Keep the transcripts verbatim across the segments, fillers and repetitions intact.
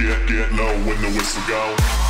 get, get low when the whistle go.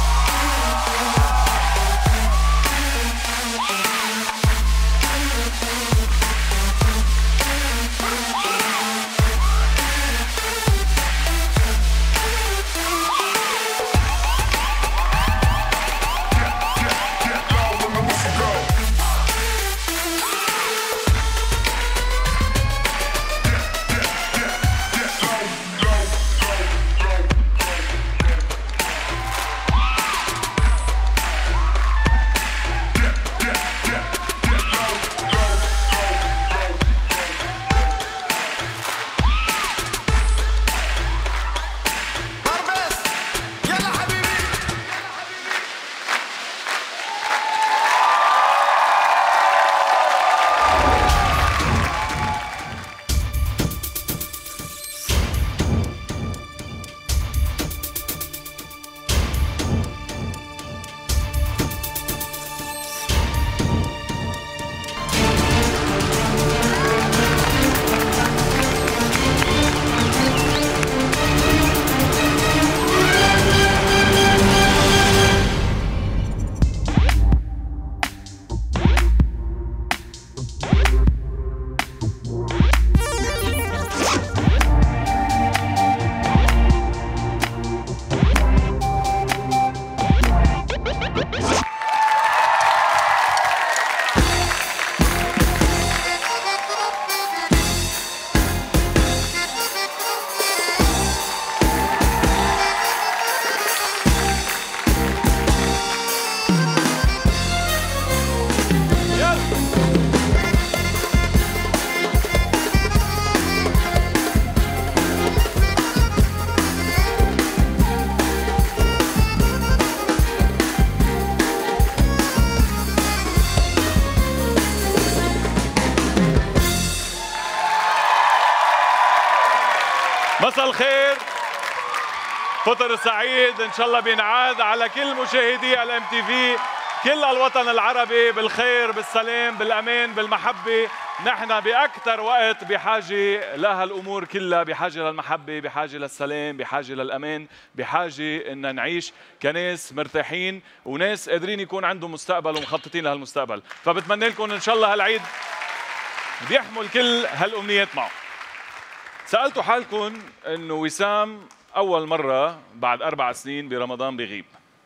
مساء الخير، فطر سعيد ان شاء الله بينعاد على كل مشاهدي الام تي في، كل الوطن العربي بالخير بالسلام بالأمان بالمحبة. نحن بأكثر وقت بحاجة لها الأمور كلها، بحاجة للمحبة، بحاجة للسلام، بحاجة للأمان، بحاجة إن نعيش كناس مرتاحين وناس قادرين يكون عندهم مستقبل ومخططين لهالمستقبل. فبتمنى لكم إن شاء الله هالعيد بيحمل كل هالأمنيات معه. سألتوا حالكم إنه وسام أول مرة بعد أربع سنين برمضان بغيب.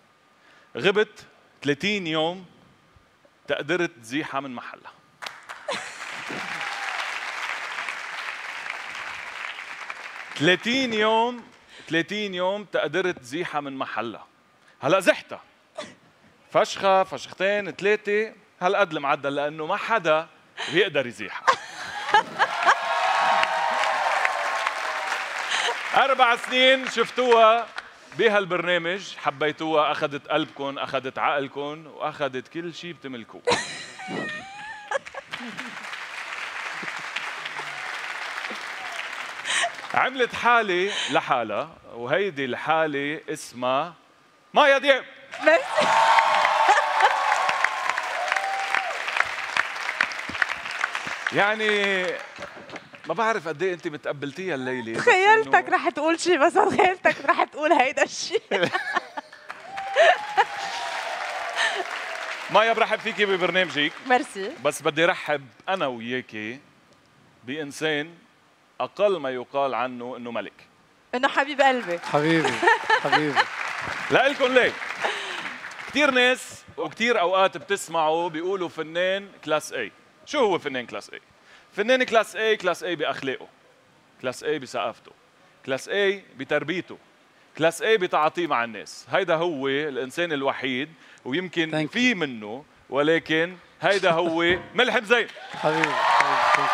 غبت ثلاثين يوم تقدرت تزيحها من محلها. ثلاثين يوم ثلاثين يوم تقدرت تزيحها من محلها. هلا زحتها فشخة فشختين ثلاثة هالقد المعدل، لأنه ما حدا بيقدر يزيحها. أربع سنين شفتوها بهالبرنامج، حبيتوها، أخذت قلبكم، أخذت عقلكم، وأخذت كل شيء بتملكوه. عملت حالة لحالها، وهيدي الحالة اسمها مايا دياب. يعني ما بعرف قد ايه انت متقبلتيها الليله. تخيلتك رح تقول شيء، بس تخيلتك رح تقول هيدا الشيء. مايا برحب فيكي ببرنامجك. ميرسي. بس بدي رحب انا وياكي بانسان اقل ما يقال عنه انه ملك. انه حبيب قلبي. حبيبي حبيبي. لإلكم ليه؟ كثير ناس وكثير اوقات بتسمعوا بيقولوا فنان كلاس اي. شو هو فنان كلاس اي؟ فنان كلاس اي، كلاس اي باخلاقه، كلاس اي بثقافته، كلاس اي بتربيته، كلاس اي بتعاطيه مع الناس. هيدا هو الانسان الوحيد، ويمكن في منه، ولكن هيدا هو ملحم زين. حبيبي حبيبي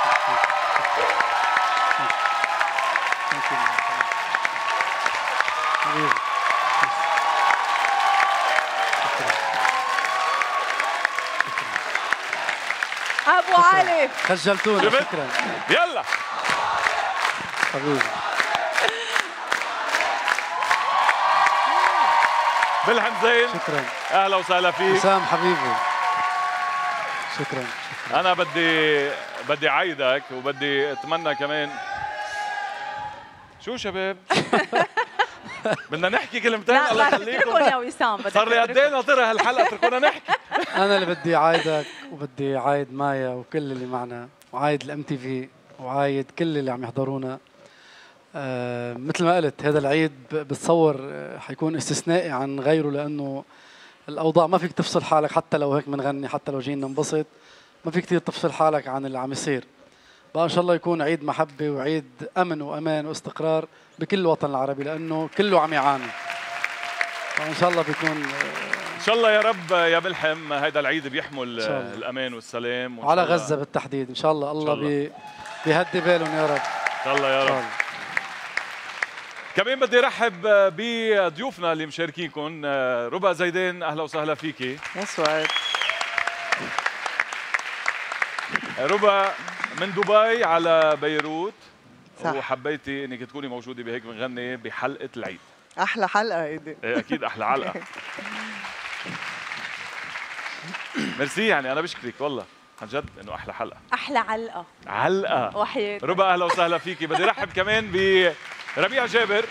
حبيبي. ابو علي خجلتونا. شكرا. يلا حبيبي. ملحم زين. شكرا. اهلا وسهلا فيك. وسام حبيبي. شكرا. شكرا. انا بدي بدي اعيدك وبدي اتمنى كمان. شو شباب؟ بدنا نحكي كلمتين. لا الله بدك يخليكم تتركهم يا وسام. بدك صار لي قد ايه ناطرها هالحلقه اتركونا نحكي. انا اللي بدي عايدك وبدي عايد مايا وكل اللي معنا وعايد الام تي في وعايد كل اللي عم يحضرونا. آه مثل ما قلت هذا العيد بتصور حيكون استثنائي عن غيره لانه الاوضاع ما فيك تفصل حالك حتى لو هيك بنغني حتى لو جينا ننبسط ما فيك كثير تفصل حالك عن اللي عم يصير. بقى ان شاء الله يكون عيد محبه وعيد امن وامان واستقرار بكل الوطن العربي لانه كله عم يعاني. فان شاء الله بيكون ان شاء الله يا رب يا ملحم هيدا العيد بيحمل الامان والسلام وعلى غزه بالتحديد ان شاء الله. الله بي بيهدي بالهم يا رب ان شاء الله يا رب. كمان بدي ارحب بضيوفنا اللي مشاركينكم. ربا زيدان اهلا وسهلا فيكي. يسعد. ربا من دبي على بيروت صح. وحبيتي انك تكوني موجوده بهيك بنغني بحلقه العيد. احلى حلقه هيدي. ايه اكيد احلى علقه. ميرسي يعني انا بشكرك والله عن جد انه احلى حلقه. احلى علقه. علقه. وحياتك. ربا اهلا وسهلا فيكي. بدي ارحب كمان بربيع جابر.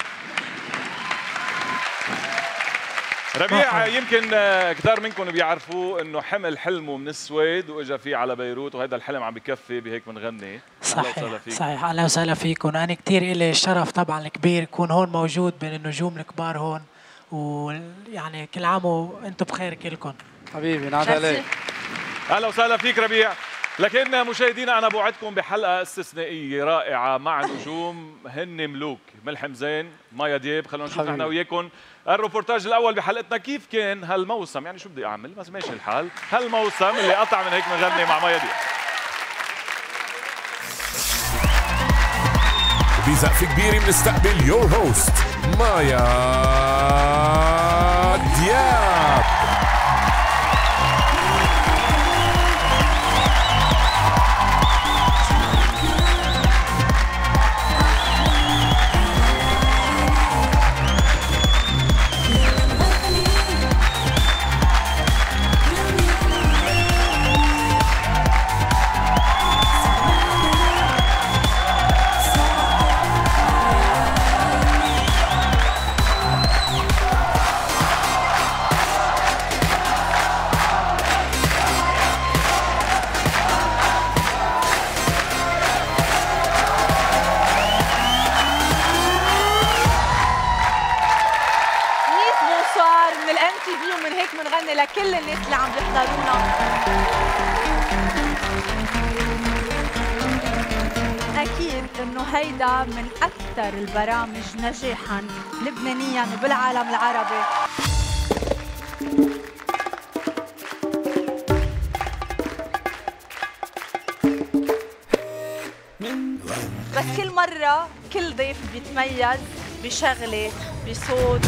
ربيع يمكن كثار منكم بيعرفوه انه حمل حلمه من السويد واجا فيه على بيروت وهذا الحلم عم بكفي بهيك بنغني. صحيح صحيح. اهلا وسهلا فيكم. انا كثير إلي الشرف طبعا الكبير يكون هون موجود بين النجوم الكبار هون ويعني كل عام وانتم بخير كلكم. حبيبي نعم عليك. اهلا وسهلا فيك ربيع. لكن مشاهدينا انا بوعدكم بحلقه استثنائيه رائعه مع نجوم هن ملوك. ملحم زين مايا دياب. خلونا نشوف نحن وياكم الروبورتاج الاول بحلقتنا كيف كان هالموسم. يعني شو بدي اعمل بس ماشي الحال. هالموسم اللي قطع من هيك بنغني مع مايا دياب. بسقف كبير بنستقبل يور هوست مايا دياب. لكل الناس اللي عم بيحضرونا. أكيد إنه هيدا من أكثر البرامج نجاحاً لبنانياً وبالعالم العربي. بس كل مرة كل ضيف بيتميز بشغلة بصوت.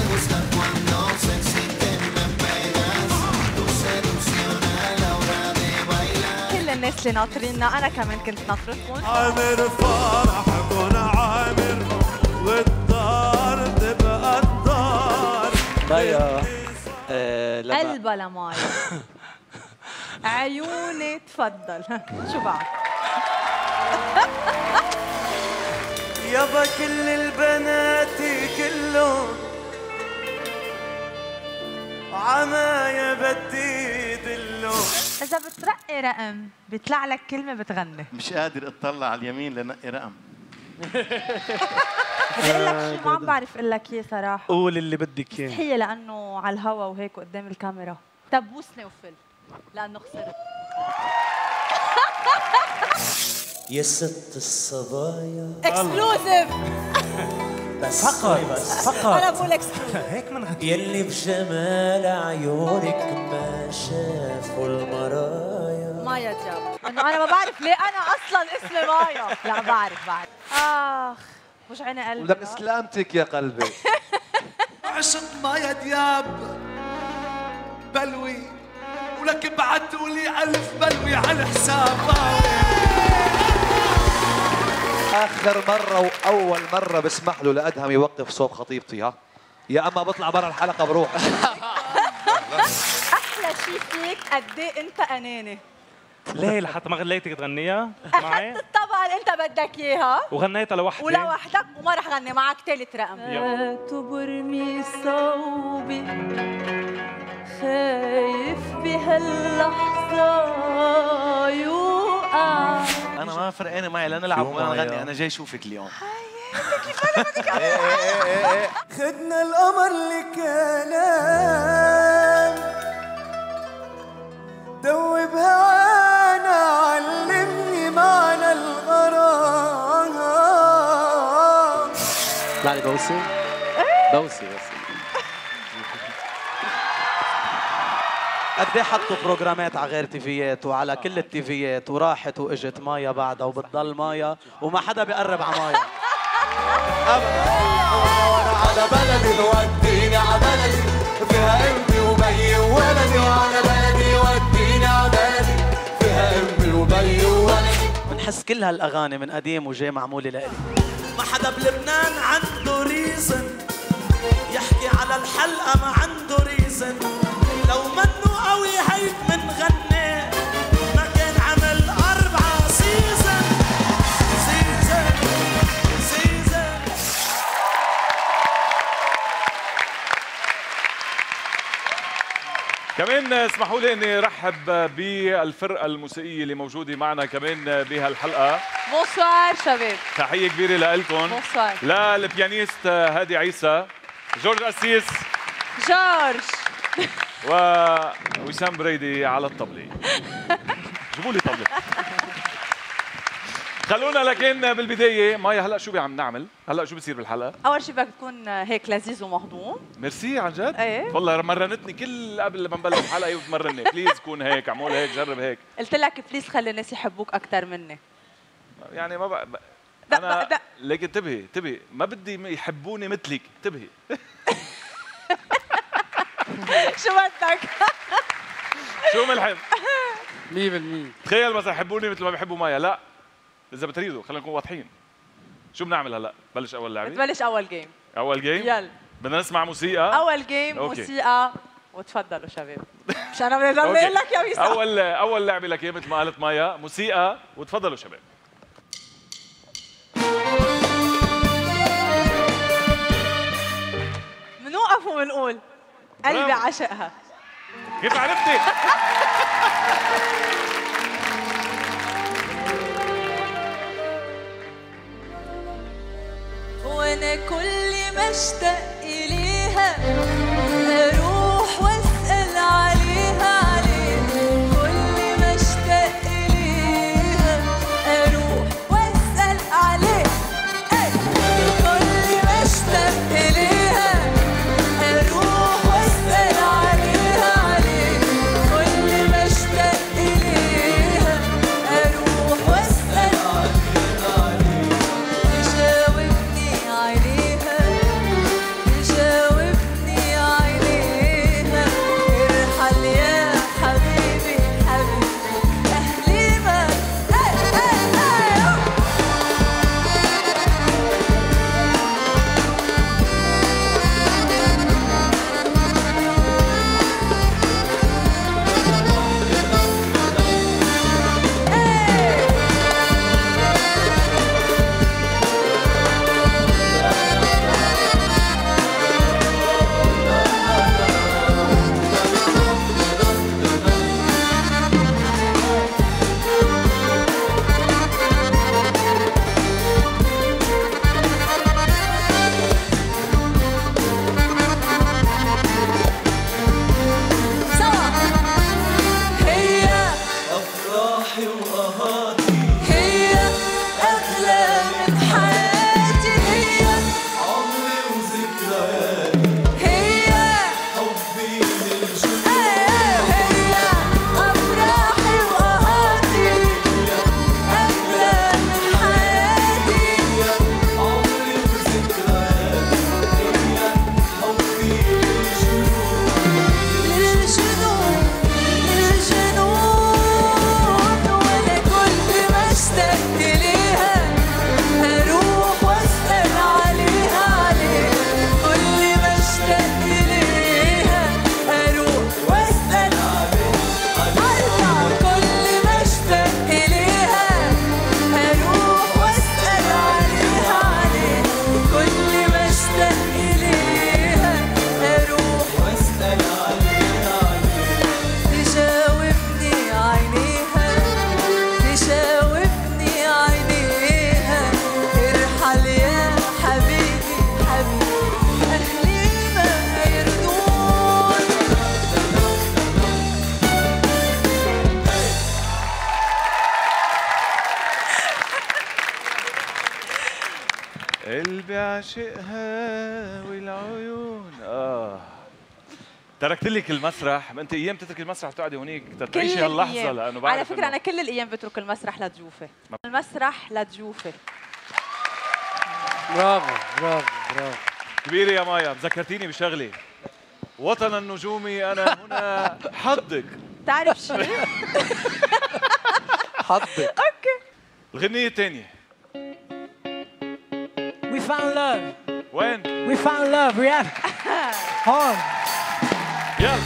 الناس اللي ناطريننا انا كمان كنت ناطرتكم. عامر فرحكم عامر والدار تبقى الدار. مايا قلبها لمايا. عيوني تفضل. شو بعد؟ يابا كل البنات كلهم عمايا بدي دلهم. إذا بترقي رقم بيطلع لك كلمة بتغني. مش قادر اطلع على اليمين لنقي رقم. بدي اقول لك شيء ما عم بعرف اقول لك اياه صراحة. قول اللي بدك اياه. مستحيل لأنه على الهوا وهيك قدام الكاميرا. طب بوسني وفل لأنه خسرت. يا ست الصبايا اكسكلوزيف. بس فقط بس فقط انا بقول اكسكلوزيف. هيك منغني. يلي بجمال عيونك ما شافوا المرايا. مايا دياب. انه انا ما بعرف ليه انا اصلا اسمي مايا. لا بعرف بعرف. اخ وجعني قلبي. ولك سلامتك يا قلبي. عشق مايا دياب بلوي ولك بعتوا لي ألف بلوي على حسابي. آخر مرة وأول مرة بسمح له لأدهم يوقف صوب خطيبتي. ها يا أما بطلع برا الحلقة بروح. أحلى شيء فيك قد إيه أنت أناني. ليه لحتى ما غليتك تغنيها معي؟ أخذت الطبق قال انت بدك اياها وغنيتها لوحدي ولوحدك وما رح غني معك ثالث رقم. تبرمي صوبي خايف بهاللحظة يوقع. أنا ما فرقانة معي لا نلعب ولا نغني، أنا جاي شوفك اليوم. خدنا القمر لكلام دوب هوانا علمني معنى الغرام. طلع لي بوسي بوسي بس. قد ايه حطوا بروجرامات على غير تيفيات وعلى كل التيفيات وراحت واجت مايا بعدها وبتضل مايا وما حدا بيقرب على مايا ابدا. وانا على بلدي وديني على بلدي فيها امي وبي وولدي. وعلى بلدي وديني على بلدي فيها امي وبي وولدي. بنحس كل هالاغاني من قديم وجاي معموله لإلي. ما حدا بلبنان عنده ريزن يحكي على الحلقة، ما عنده ريزن. لو منه قوي هيك منغني ما كان عمل أربعة سيزن سيزن سيزن. كمان اسمحوا لي اني ارحب بالفرقه الموسيقيه اللي موجوده معنا كمان بهالحلقه. بونسوار شباب. تحيه كبيره لكم. بونسوار. للبيانيست هادي عيسى، جورج أسيس، جورج ووسام بريدي على الطبلة. جيبوا لي طبلة. خلونا لكن بالبداية مايا، هلا شو عم نعمل؟ هلا شو بصير بالحلقة؟ أول شيء بدك تكون هيك لذيذ ومهضوم. ميرسي عن جد؟ ايه والله مرنتني كل قبل ما نبلش الحلقة وتمرني، بليز كون هيك، اعمل هيك، جرب هيك. قلت لك بليز خلي الناس يحبوك أكثر مني. يعني ما بقى أنا أنا لكن انتبهي انتبهي، ما بدي يحبوني مثلك، انتبهي. شو بدك؟ شو ملحم؟ مية بالمية. تخيل مثلا يحبوني مثل ما بيحبوا مايا، لا إذا بتريدوا خلينا نكون واضحين. شو بنعمل هلا؟ بلش أول لعبة؟ بتبلش أول جيم. أول جيم؟ يلا بدنا نسمع موسيقى. أول جيم أوكي. موسيقى وتفضلوا شباب. مش أنا بدي أضل لك يا ويسا. أول أول لعبة لك مثل ما قالت مايا، موسيقى وتفضلوا شباب. منوقف ومنقول قلبي عاشقها. كيف عرفتي؟ وانا كل ما اشتاق اليها اروح واسال عليها عليها. كل ما اشتاق اليها اروح واسال عليها. كل ما اشتاق اليها اروح واسال عليها عليها. كل ما اشتاق اليها اروح واسال عليها عليها. تجاوبني عليها يعشقها والعيون. اه تركت لك المسرح، ما انت ايام تترك المسرح وتقعدي هونيك تعيشي هاللحظه، لانه بعرف على فكره انا كل الايام بترك المسرح لتجوفه. المسرح لتجوفه. برافو برافو برافو كبيره يا مايا، ذكرتيني بشغله. وطن النجومي انا هنا حظك. تعرف شيء؟ حظك. اوكي. الغنيه الثانيه. We found love. وين؟ We found love. We have هون. يلا.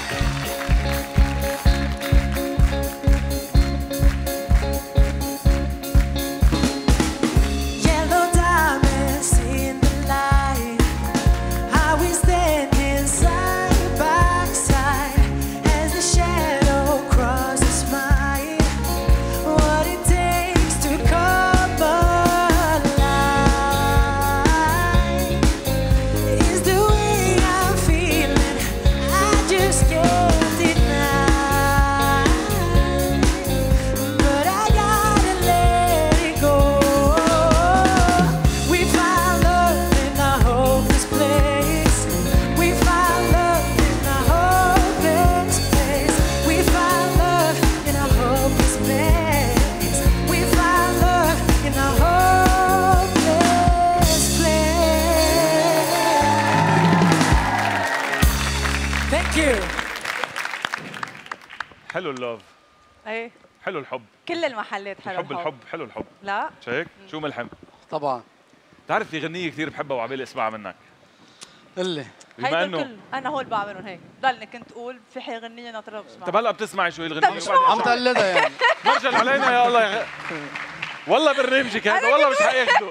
حلو اللوف. ايه حلو الحب. كل المحلات حلو الحب. الحب حلو الحب. لا مش هيك؟ شو ملحم؟ طبعا. بتعرف في غنية كثير بحبها وعبالي اسمعها منك. قلي. بما انه انا هول بعملهم هيك، ضلني كنت تقول في حي غنية ناطرة بسمعها. طب هلا بتسمعي شو هي الغنية؟ عم تقلدها يعني. مرجل علينا يا الله يا والله برنامجك هذا والله مش حياخده.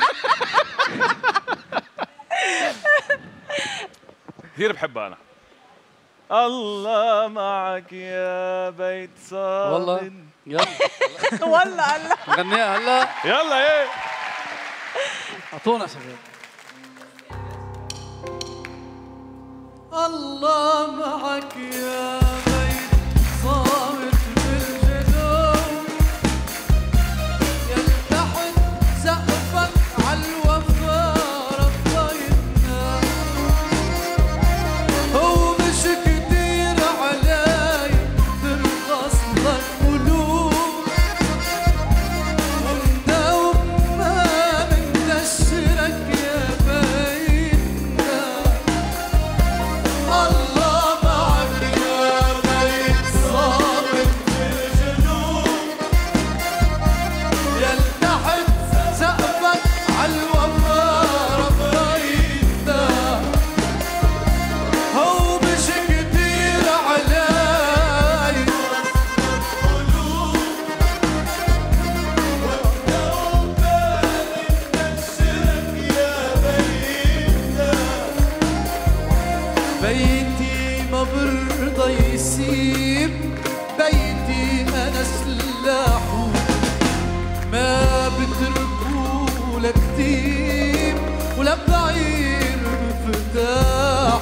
كثير بحبها انا. الله معك يا بيت صابن. والله يلا. والله هلا نغنيها هلا. يلا ايه اعطونا شباب. الله معك يا بيت صابن بالجنوب، يلتحق سقفك عالوفا ربيتنا، هو مش كتير علي ترخص لك قلوب، ونداوم ما بندشرك يا بيتنا. الله معك يا بيت صابن بالجنوب، يلتحق سقفك عالوفا ربيتنا، هو مش كتير علي قلوب، ونداوم ما بندشرك يا بيتنا. بيتي ما برضى يسيب، بيتي أنا سلاحه ما بتركوا لكتيب ولا بعير مفتاحه.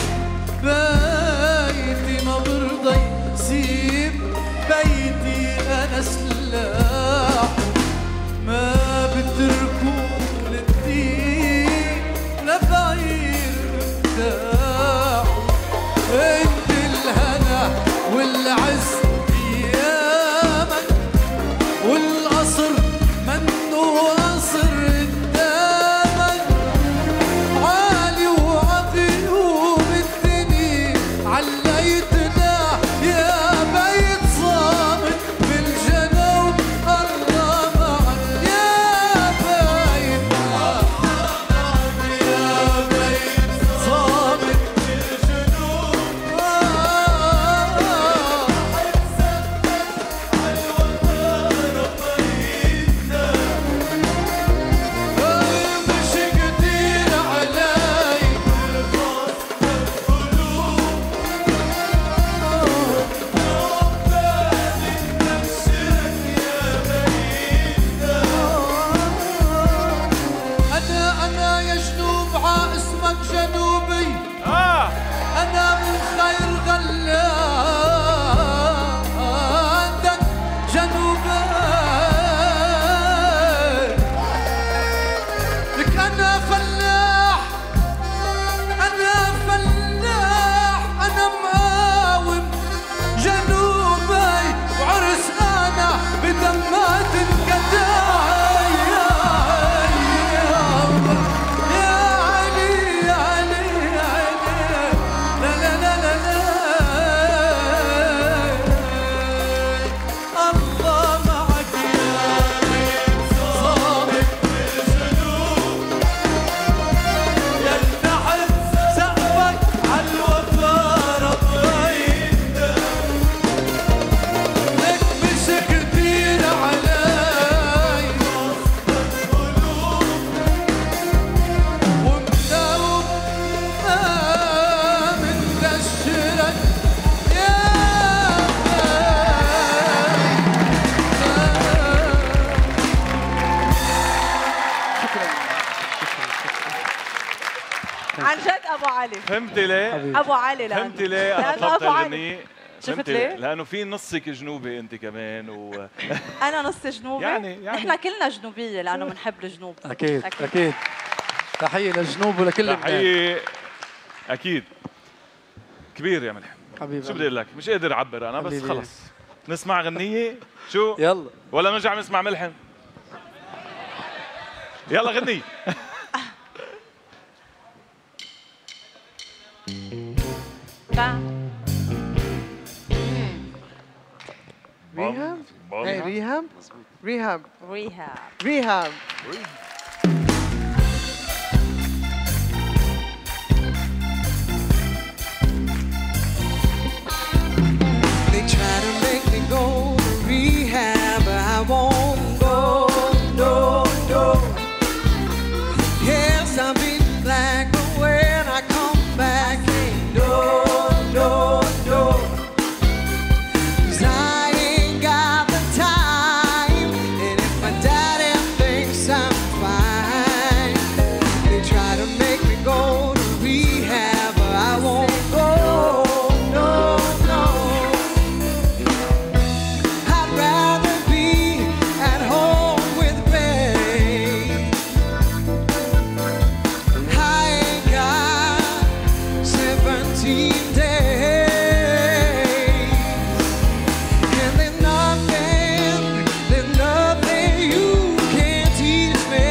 بيتي ما برضى يسيب، بيتي أنا سلاحه ما بتركوا لكتيب ولا بعير مفتاحه. انت الهنا علي. فهمتي ليه؟ ابو علي لانه فهمتي ليه انا لأنه طلبت أبو علي. الغنية؟ شفت ليه؟ لانه في نصك جنوبي انت كمان و انا نص جنوبي. يعني يعني احنا كلنا جنوبيه لانه بنحب الجنوب. اكيد اكيد, أكيد. تحيه للجنوب ولكل لبنان. تحيه اكيد كبير يا ملحم. حبيبي شو بدي اقول لك؟ مش قادر اعبر انا بس حبيبي. خلص نسمع غنية شو؟ يلا ولا نرجع نسمع ملحم؟ يلا غنية. ريهاب؟ ايه ريهاب؟ ريهاب ريهاب ريهاب They try to make me go to rehab, but I won't go, no, no. Yes, I've been black, but when I come back, ain't no, no, no. 'Cause I ain't got the time, and if my daddy thinks I'm fine, they try to make me go to rehab, but I won't go, no, no. I'd rather be at home with babe. I ain't got seventeen days, and there's nothing, there's nothing you can teach me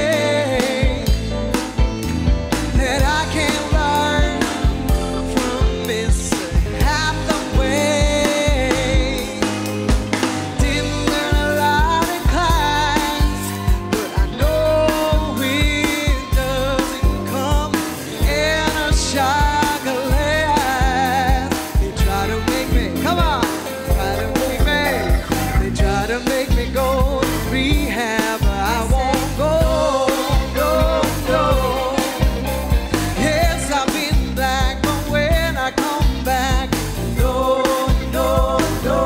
that I can't learn from missing half the way. Didn't learn a lot in class, but I know it doesn't come in a shot glass. They try to make me, come on, try to make me. They try to make me go to rehab, but I won't go, no, no. Yes, I've been black, but when I come back, no, no, no.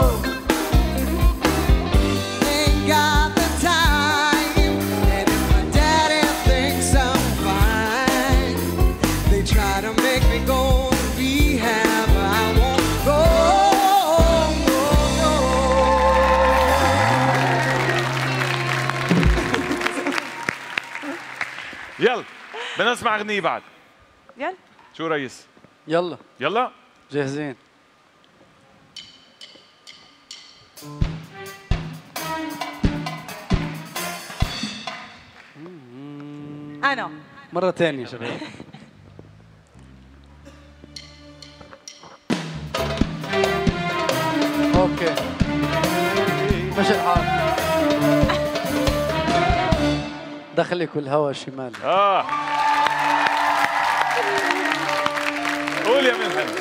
Ain't got the time, and if my daddy thinks I'm fine, they try to make me go to rehab, but I won't go, no, no. يلا بدنا نسمع غنية بعد. يلا شو ريس؟ يلا يلا جاهزين. انا مرة ثانية شباب. اوكي ماشي الحال. دخلك والهوا شمال. اه قول يا ملحم.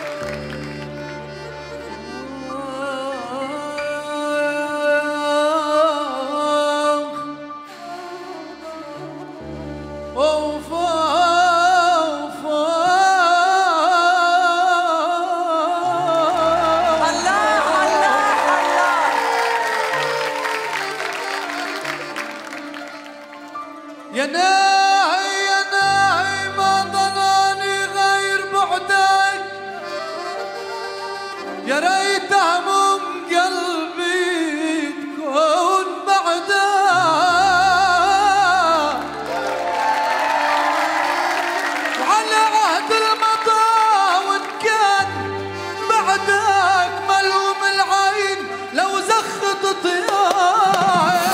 أوف أوف الله الله الله. يا ناعي يا ناعي ما ضناني غير بعدك، يا ريت هموم قلبي تكون بعدك، وعلى عهد المضى وإن كان بعدك ملوم العين لو زخت طياي.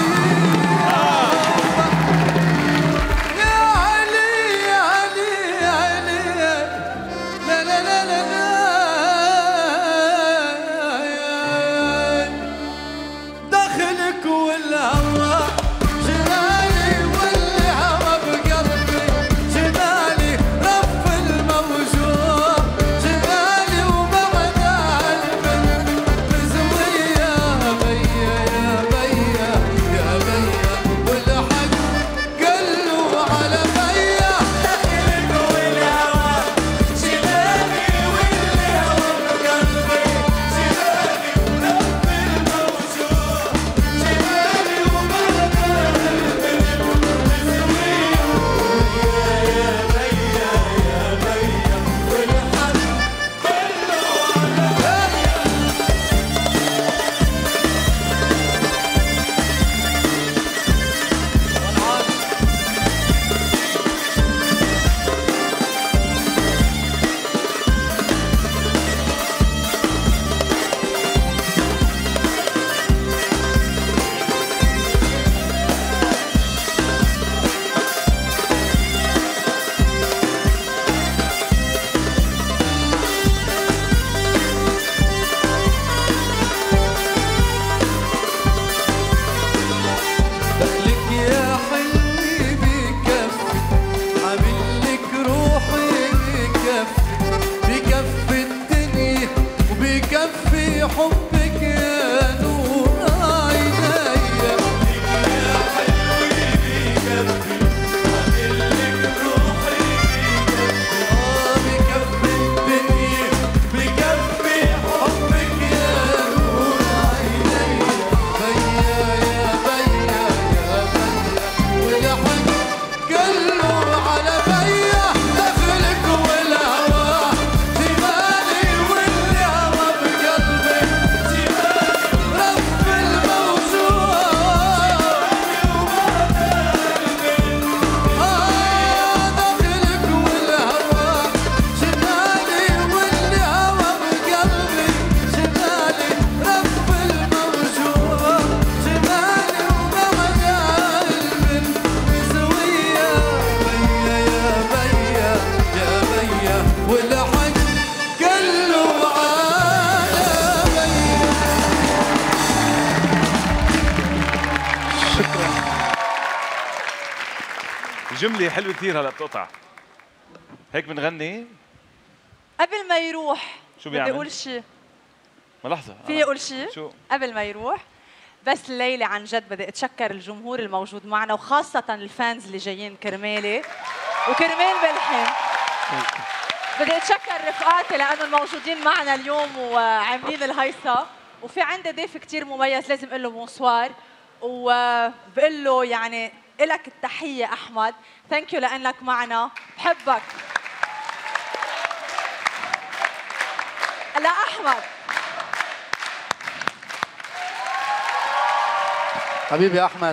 يا علي يا علي يا علي، لا لا لا لا لا، دخلك والهوى جنالي واللي هوى بقلبي جنالي، رف الموجوع جنالي وبعد البنت مزوية يا بيا يا بيا يا بيا، والحق قلوا على بيا. دخلك والهوى جنالي حبك يا نور عيني يا حلوة بكفي عاملك روحي بكفي الدنيا بكفي حبك يا نور عيني بيا يا بيا يا بيا والحب كله على بيا دخلك والهوى جمالي والهوى بقلبي جمالي رب الموجود آه دخلك والهوى جمالي والهوى بقلبي جمالي رب الموجود جمالي ومعنى قلبي مسوية بيا يا بيا يا بيا والحق كله على بيا. جملة حلوة كثير هلا بتقطع. هيك بنغني. قبل ما يروح شو بدي بيعمل؟ اقول شيء. ما لحظة. في اقول شيء؟ شو؟ قبل ما يروح بس الليله عن جد بدي اتشكر الجمهور الموجود معنا وخاصه الفانز اللي جايين كرمالي وكرمال ملحم. بدي اتشكر رفقاتي لانهم موجودين معنا اليوم وعاملين الهيصه، وفي عندي ضيف كثير مميز لازم اقول له بونسوار وبقول له يعني إلك التحيه احمد، ثانك يو لانك معنا، بحبك. لا احمد حبيبي احمد.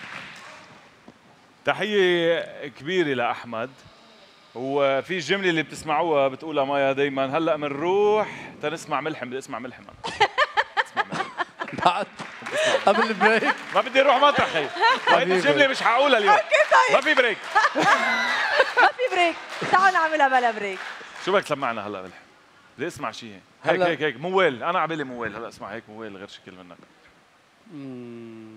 تحية كبيرة لأحمد. وفي الجملة اللي بتسمعوها بتقولها مايا دايما، هلا بنروح تنسمع ملحم. بدي اسمع ملحم أنا. اسمع ملحم بعد قبل البريك ما بدي اروح مطرح. هي هيدي الجملة مش حقولها اليوم. ما في بريك. ما في بريك، تعالوا نعملها بلا بريك. شو بدك تسمعنا هلا ملحم؟ بدي اسمع شيء هيك هيك هيك موال. انا عبالي موال. هلا اسمع هيك موال غير شكل منك. مم.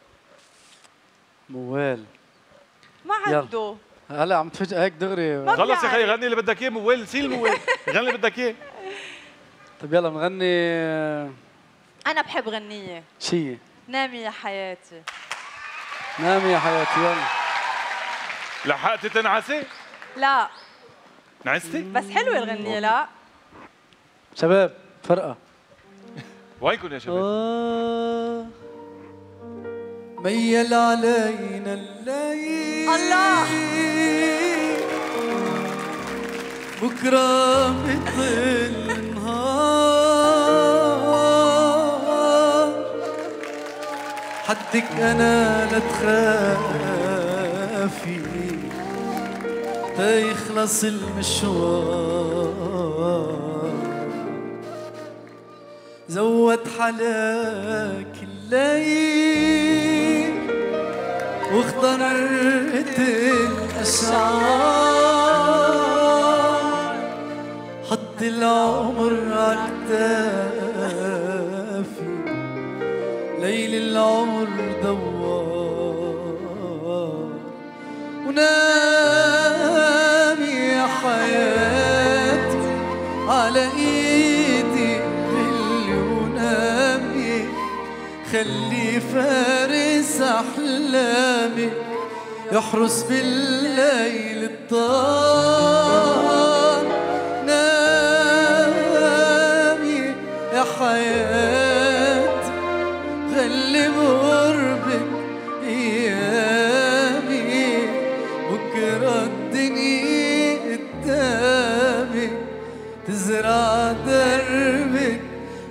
موال ما عنده. هلا عم تفاجئ هيك دغري. خلص يا خيي غني اللي بدك اياه. موال نسي الموال. غني اللي بدك اياه. طيب يلا بنغني. انا بحب غنيه. شي نامي يا حياتي. نامي يا حياتي. يلا لحقتي تنعسي؟ لا نعستي؟ بس حلوه الغنيه. لا شباب فرقه. وينكم يا شباب؟ آه ميل علينا الليل الله بكرة بيطل النهار حدك أنا لا تخافي تيخلص المشوار زود حلاك الليل واخترت الأشعار حط العمر عكتافي ليل العمر دوار ونامي يا حياتي على ايدي اللي ونامي خلي فارس احلامي يحرس بالليل الطار نامي يا حياتي خلي بقربك ايامي بكره الدنيا قدامي تزرع دربك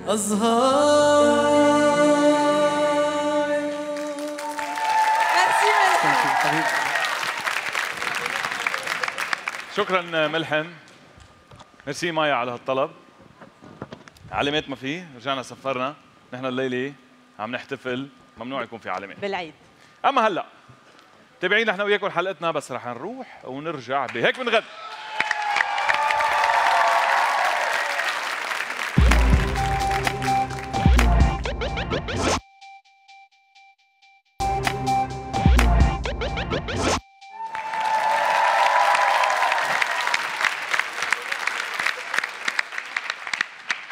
ازهار. شكرا ملحم. ميرسي مايا على هالطلب. علامات ما في، رجعنا سفرنا. نحن الليله عم نحتفل، ممنوع يكون في علامات بالعيد. اما هلا تابعين نحن وياكم حلقتنا، بس رح نروح ونرجع بهيك بنغد.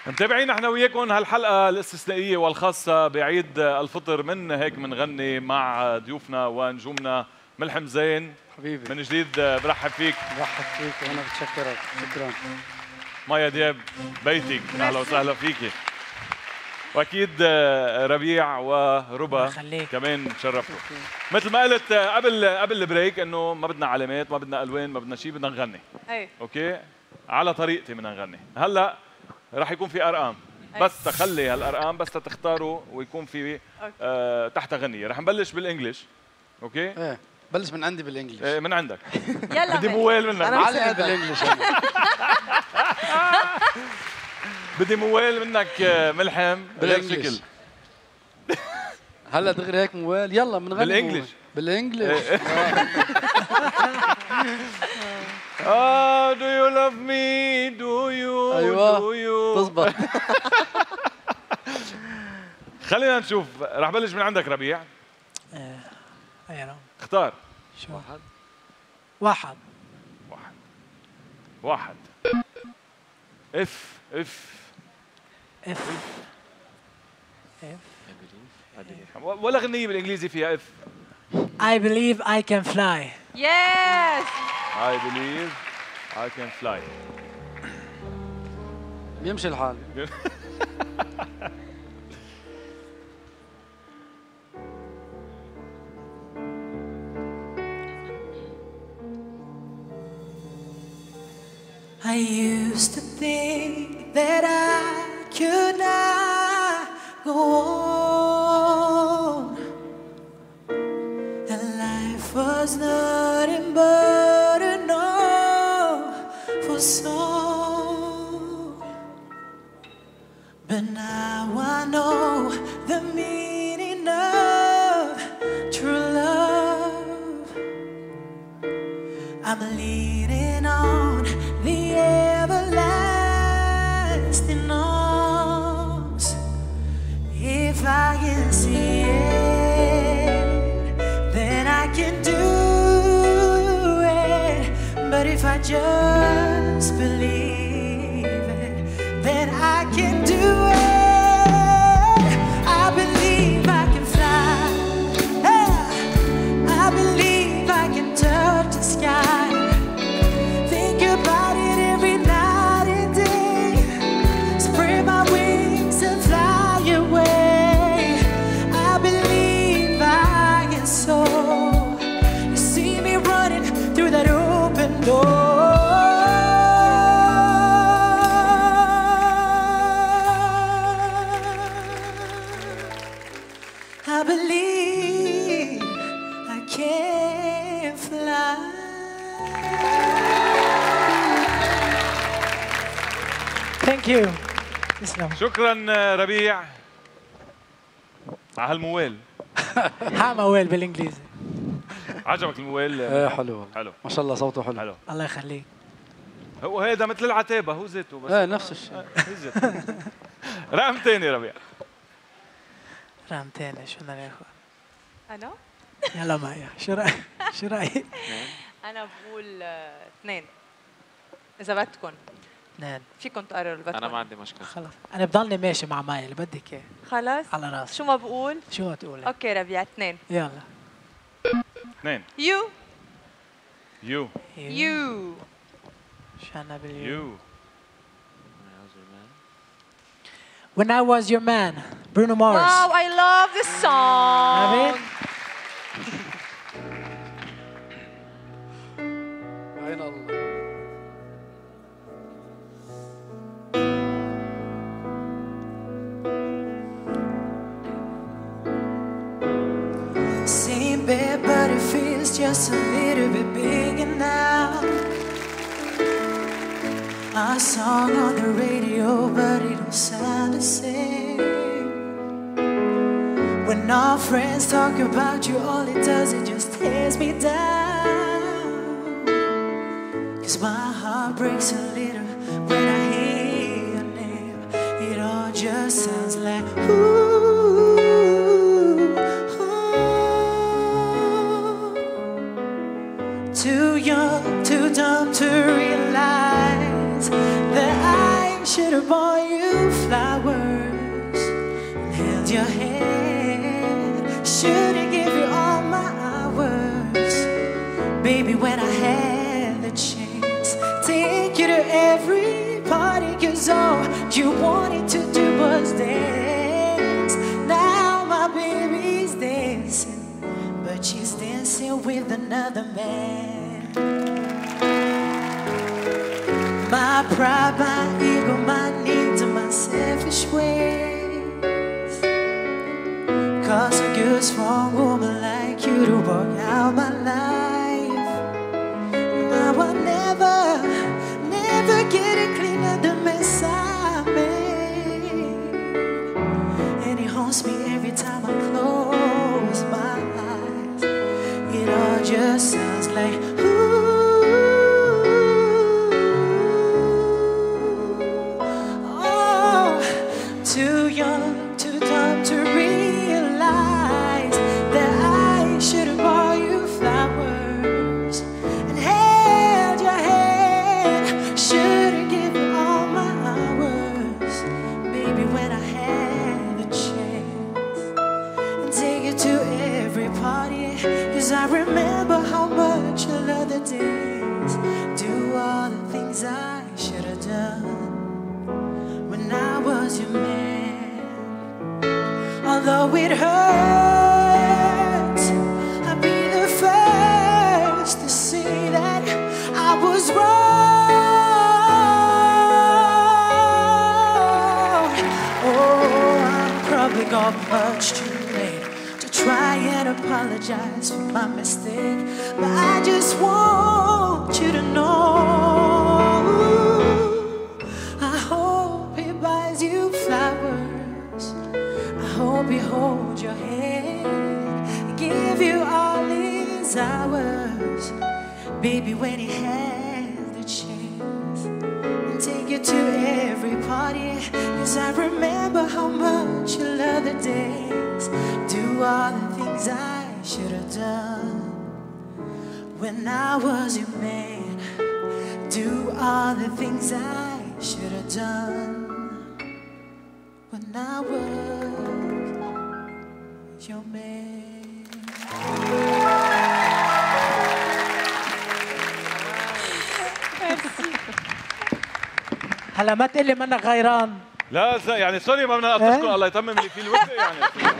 متابعين احنا وياكم هالحلقه الاستثنائيه والخاصه بعيد الفطر من هيك منغني مع ضيوفنا ونجومنا ملحم زين. حبيبي من جديد برحب فيك. برحب فيك وانا بتشكرك. شكرا. مايا دياب بيتك، اهلا وسهلا فيكي. واكيد ربيع وربا كمان تشرفوا. مثل ما قلت قبل قبل البريك انه ما بدنا علامات، ما بدنا الوان، ما بدنا شيء، بدنا نغني. اي اوكي على طريقتي بدنا نغني. هلا رح يكون في ارقام أي. بس تخلي هالارقام بس تختاروا ويكون في آه تحت غنيه. رح نبلش بالانجلش. اوكي ايه بلش من عندي بالانجلش. ايه من عندك. يلا بدي موال منك. انا معلم بالانجلش. بدي موال منك ملحم بالانجلش. هلا دغري هيك موال. يلا بنغني بالانجلش. بالانجلش. اه do you love me do you ايوه do you تزبط. خلينا نشوف. رح بلش من عندك ربيع. ايه اختار. شو واحد واحد واحد واحد اف اف اف اف ولا غنية بالانجليزي فيها اف. I believe I can fly. Yes. I believe I can fly. بيمشي الحال. I used to think that I could not go on, and life was nothing but an awful song. But now I know the meaning of true love. I'm leaning on the everlasting arms. If I can see it, then I can do it. But if I just believe it, then I can do it. I believe I can fly. I believe I can touch the sky. Think about it every night and day. Spread my wings and fly away. I believe I can soar. You see me running through that open door. I believe I can fly. Thank you. تسلم. شكرا ربيع على هالموال. ها موال بالانجليزي. عجبك الموال؟ ايه حلو حلو ما شاء الله صوته حلو. حلو الله يخليك. هو هيدا مثل العتابه هو زيته بس. ايه نفس الشيء. رقم ثاني ربيع. رقم ثاني شو بدنا ناخذ؟ انا يلا مايا شو رايك؟ شو رايك؟ انا بقول آه، اثنين اذا بدكم. اثنين فيكم تقرروا اللي بدكم. انا ما عندي مشكله. خلص انا بضلني ماشي مع مايا اللي بدك اياه. خلص على راسي. شو ما بقول؟ شو ما تقولي؟ اوكي ربيع اثنين. يلا. اثنين. يو يو يو شو عنا باليو؟ يو When I was your man, Bruno Mars. Wow, I love this song. عارفين؟ عين الله. Same bed, but it feels just a little bit bigger now. Our song on the radio, but it don't sound the same. When our friends talk about you, all it does, it just tears me down. Cause my heart breaks a little when I hear your name. It all just sounds like ooh. Too young, too dumb to realize that I should have bought you flowers and held your hand. Should have give you all my hours, baby, when I had the chance. Take you to every party, cause all you wanted to do was dance. Now my baby's dancing, but she's dancing with another man. My pride, my ego, my needs, and my selfish ways cause a good, strong woman like you to walk out my life. Now I'll never, never get it clean of the mess I made. And it haunts me every time I close my eyes. It all just sounds like ooh. Too young, too dumb to realize that I should have bought you flowers and held your hand. Should have given all my hours, baby, when I had the chance. And take you to every party, cause I remember how much you loved the days. Do all the things I should have done when I was your man. Although it hurts, I'll be the first to say that I was wrong. Oh, I'm probably gone much too late to try and apologize for my mistake, but I just want you to know I hope he buys you flowers. I hope he holds your hand, give you all his hours, baby, when he has the chance. And take you to every party, cause I remember how much you love the days. Do all the things I should have done when I was your man. Do all the things I should have done when I was your man. هلا ما تقلي منك غيران. لا ز- يعني سوري ما بدنا نقطعكم، الله يتمم اللي فيه الوفق يعني.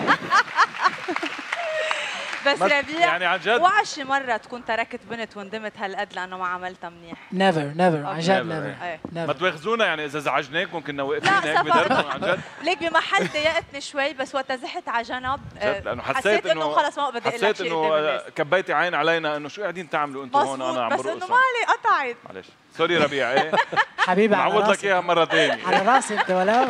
بس بس ربيع يعني عن جد. وعى شي مرة تكون تركت بنت وندمت هالقد لأنه ما عملتها منيح؟ نيفر نيفر عن جد إيه. نيفر. ما تواخذونا يعني اذا زعجناك ممكن نوقفين لا هيك بدربكم عن جد. ليك بمحل ضايقتني شوي، بس وقت زحت على جنب جد لانه حسيت, حسيت انه خلص ما بدي اقول لك حسيت شيء انه قدام الناس. كبيتي عين علينا انه شو قاعدين تعملوا انتم هون انا عم بس برقص. انه مالي قطعت. معلش سوري ربيع. ايه حبيبي على معوض لك راسي. اياها مره ثانيه. على راسي انت ولو.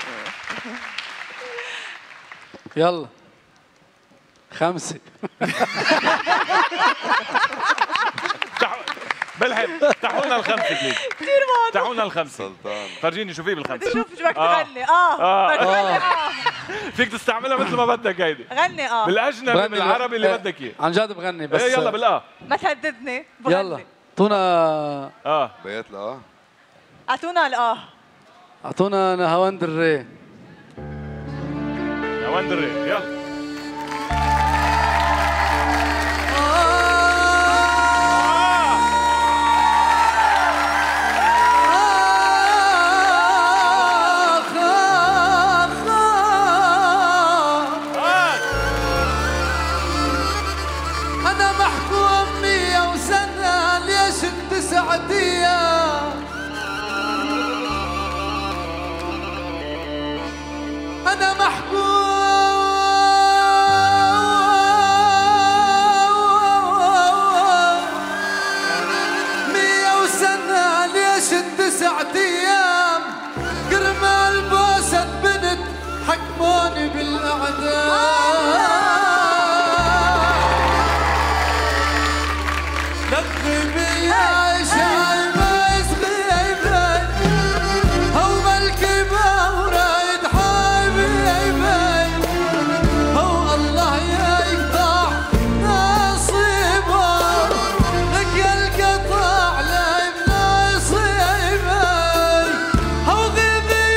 يلا خمسة. بلحق افتحوا لنا الخمسة بليز. كثير واضح. افتحوا لنا الخمسة. سلطان فرجيني شو في بالخمسة. بدي اشوف شو بدك آه. تغني. اه آه. بدك تغني. اه فيك تستعملها مثل ما بدك هيدي. غني اه بالاجنبي بغني بالعربي اللي إيه، بدك اياه. عن جد بغني بس ايه يلا بالاه. ما تهددني بغني. يلا اعطونا اه بيت لا اعطونا الاه. اعطونا نهاوند الري. نهاوند الري يلا. أنا محكوم مية وسنة ليش انتسعت اياه؟ أنا محكوم مية وسنة ليش انتسعت ايام؟ كرمال بوسة بنت حكموني بالأعدام. لقبي يا شايبة صغيبة هو ملكبة ورايد حبيبة هو الله يقطع نصيبه لك القطع لا نصيبة هو غيبي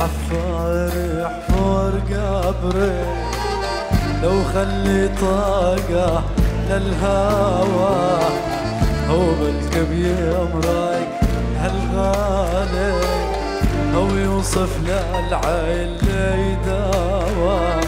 حفار يحفر قبري لو خلي طاقة للهوى هو بلكب يمرق هالغالي أو يوصف للعين يداوى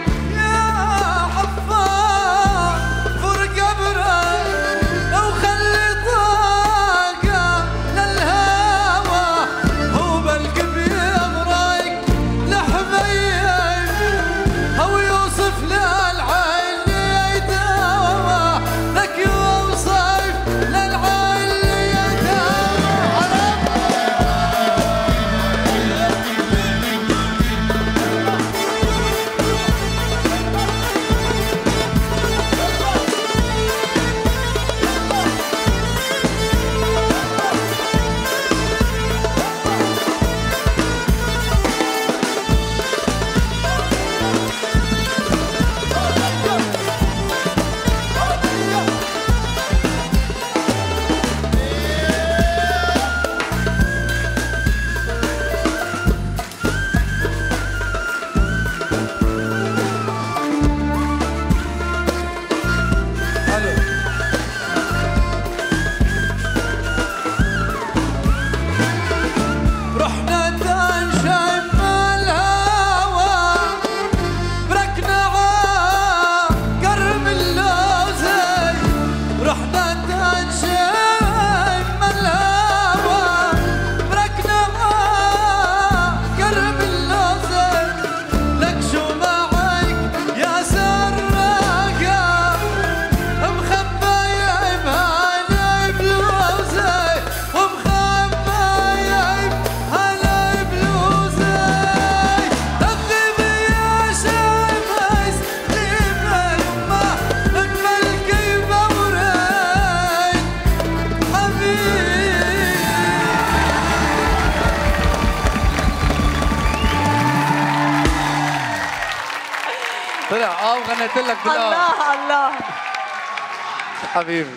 طلع اه وغنيت لك بالآخر. الله الله حبيبي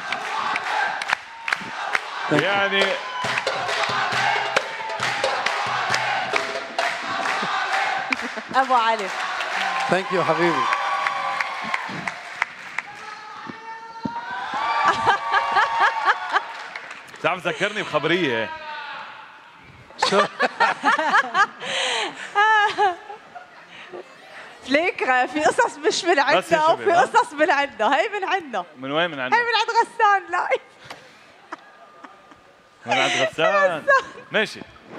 يعني ابو علي ثانك يو حبيبي. بتعرف ذكرني بخبريه شو فليك في قصص مش من عندنا وفي قصص من عندنا. هي من عندنا. من وين من عندنا؟ هي من عند غسان. لا من عند غسان. ماشي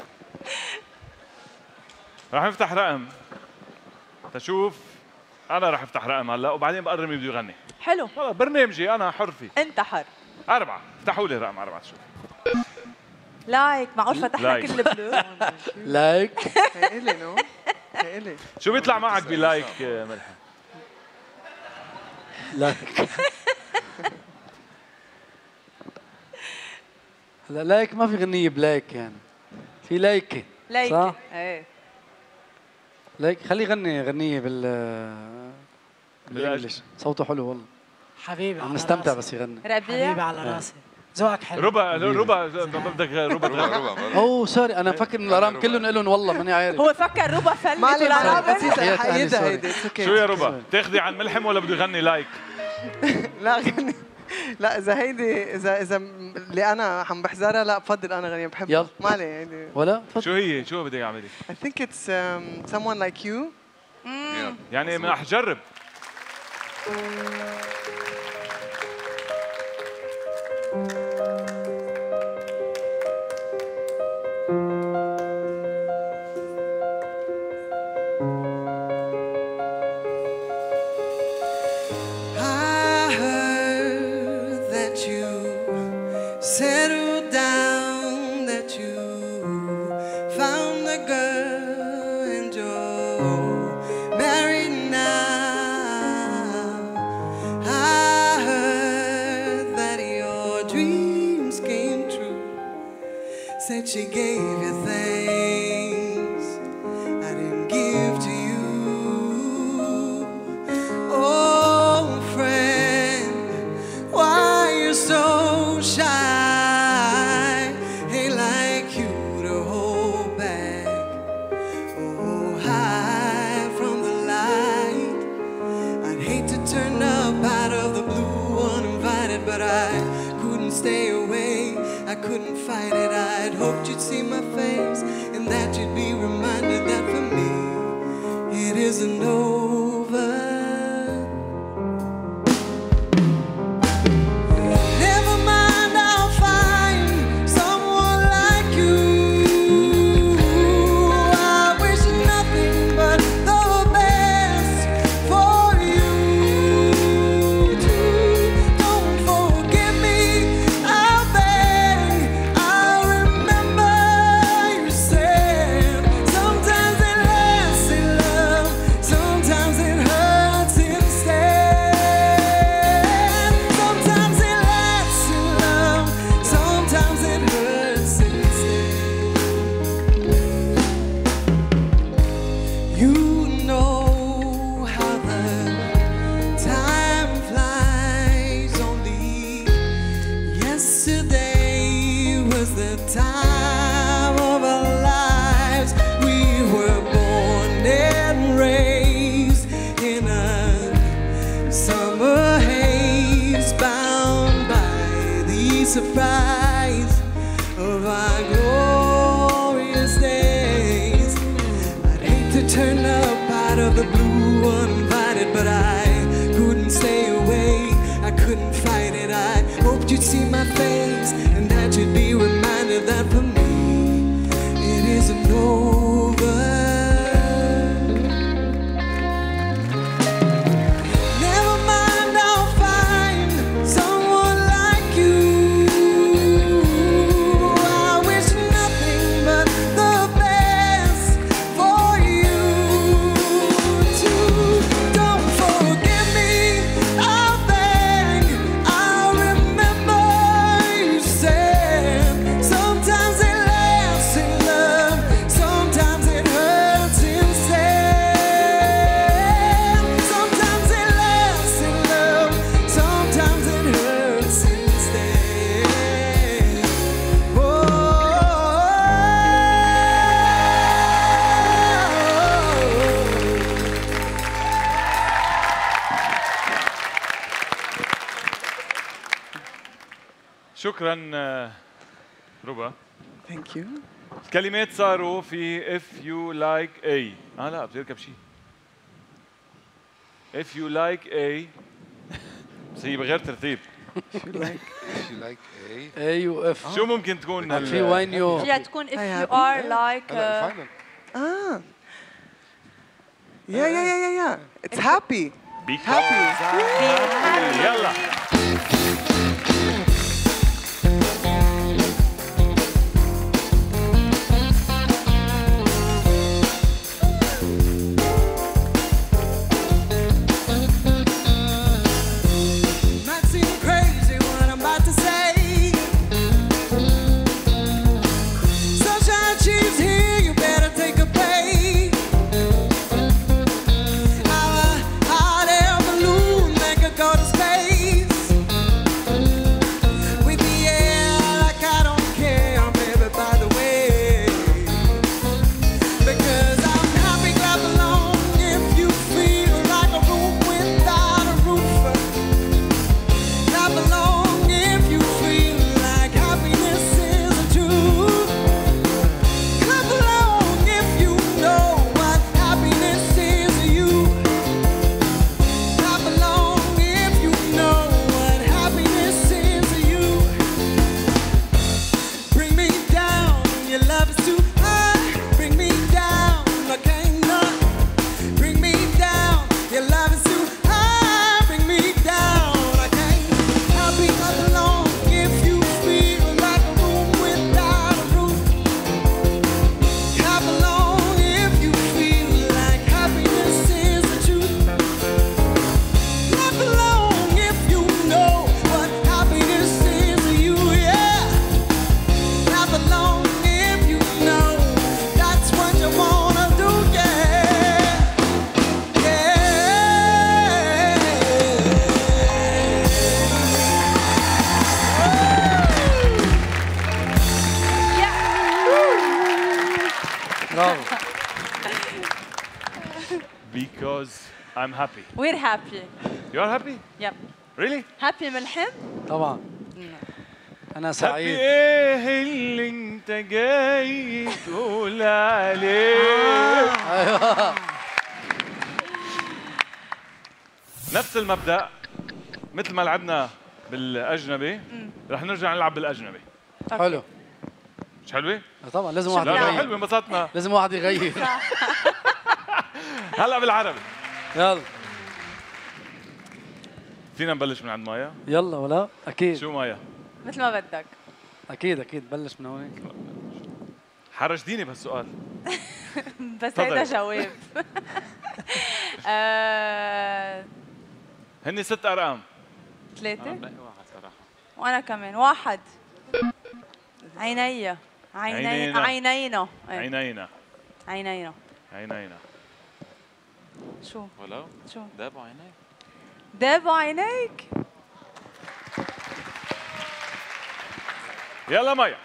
راح نفتح رقم تشوف. انا راح افتح رقم هلا وبعدين بقرر مين بده يغني. حلو خلص برنامجي انا حر فيه. انت حر. أربعة افتحوا لي رقم أربعة تشوف. لايك معقول فتحنا كل بلو. لايك هي إلي نو هي إلي. شو بيطلع معك بلايك ملحم؟ لايك هلا لايك ما في غنية بلايك يعني في لايكة لايكة صح؟ ايه لايك خليه يغني غنية بال بالانجلش صوته حلو والله حبيبي عم نستمتع بس يغني. ربيع حبيبي على راسي ذوقك حلو. ربع ربع بدك ربع ربع اوه سوري انا مفكر انه الارام كلهم لهم والله ماني عارف. هو فكر ربع فلت ما عليه والارام بسيطة حيدها هيدي. شو يا ربع تاخذي عن ملحم ولا بده يغني لايك؟ لا غني لا اذا هيدي اذا اذا اللي انا عم بحذرها لا بفضل انا غنية بحبها. يلا ما عليه هيدي ولا شو هي شو بدك اعملي؟ I think it's um, someone like you. يعني ما رح اجرب. Settle down, that you found the girl and you're married now. I heard that your dreams came true. Said she gave you things I didn't give to you. Oh, friend, why you so shy? it, I'd hoped you'd see my face and that you'd be reminded that for me it isn't over. Surprise of our glorious days. I'd hate to turn up out of the blue uninvited, but I couldn't stay away, I couldn't fight it. I hoped you'd see my face and that you'd be reminded that for me it isn't over. شكرا ربا. ثانك يو. الكلمات صاروا في if you like A. اه لا بدي اركب شيء. if you like A بس هي بغير ترتيب. if you like if you like A A و F. شو ممكن تكون؟ في وين يو. فيها تكون if you are like اه يا يا يا يا يا it's happy. happy. يلا. Because I'm happy. We're happy. You are happy? Yep. Really? Happy من الحب؟ طبعا. انا سعيد. ايه اللي انت جاي تقول عليه؟ ايوه نفس المبدأ مثل ما لعبنا بالاجنبي رح نرجع نلعب بالاجنبي. حلو. مش حلوه؟ طبعا لازم واحد لا يغير. حلوه انبسطنا. لازم واحد يغير. هلا بالعربي. يلا فينا نبلش من عند مايا؟ يلا ولا اكيد. شو مايا؟ مثل ما بدك. اكيد اكيد بلش من هونيك. حرجتيني بهالسؤال. بس هيدا جواب. آه... هني ست ارقام. ثلاثة؟ آه واحد صراحة. وأنا كمان واحد. عينيا عينينا عينينا عينينا عينينا عينينا. شو؟ ولو؟ شو؟ دابوا عينيك. دابوا عينيك؟ يلا مايا.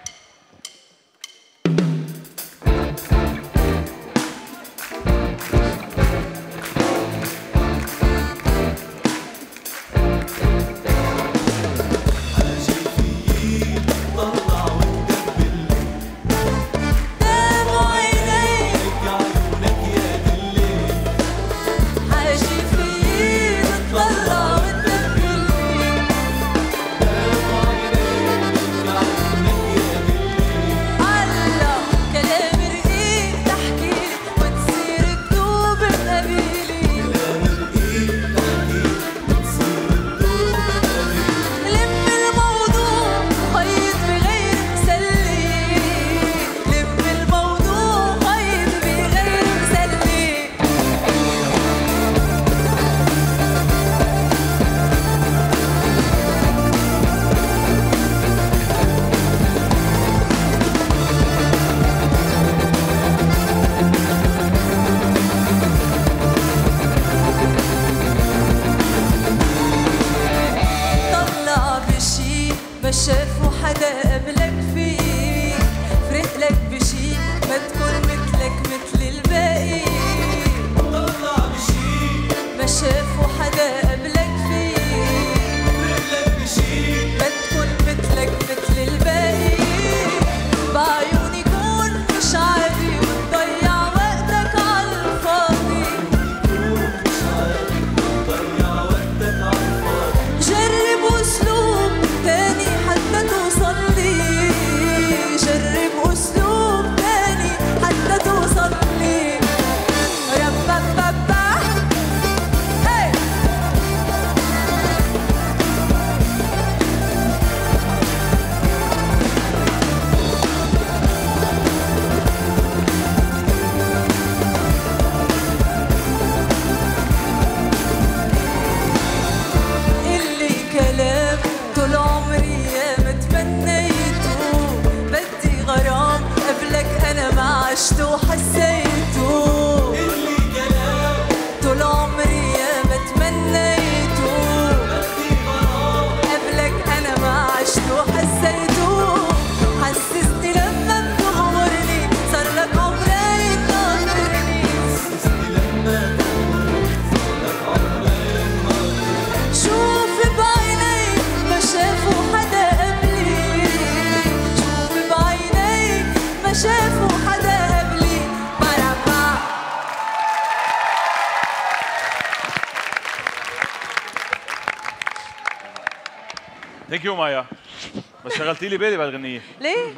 ثانك يو مايا. بس شغلتي لي بالي بهالغنية. ليه؟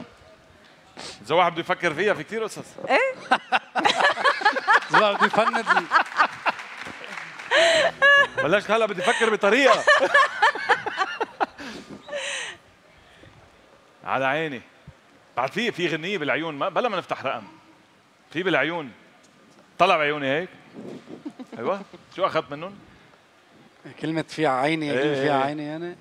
إذا واحد بده يفكر فيها في كثير قصص. إيه؟ إذا واحد بده يفند لي. بلشت هلا بدي افكر بطريقة. على عيني. بعد في في غنية بالعيون ما بلا ما نفتح رقم. في بالعيون. طلع بعيوني هيك. ايوه شو اخذت منهم؟ كلمة في عيني كلمة في عيني يعني.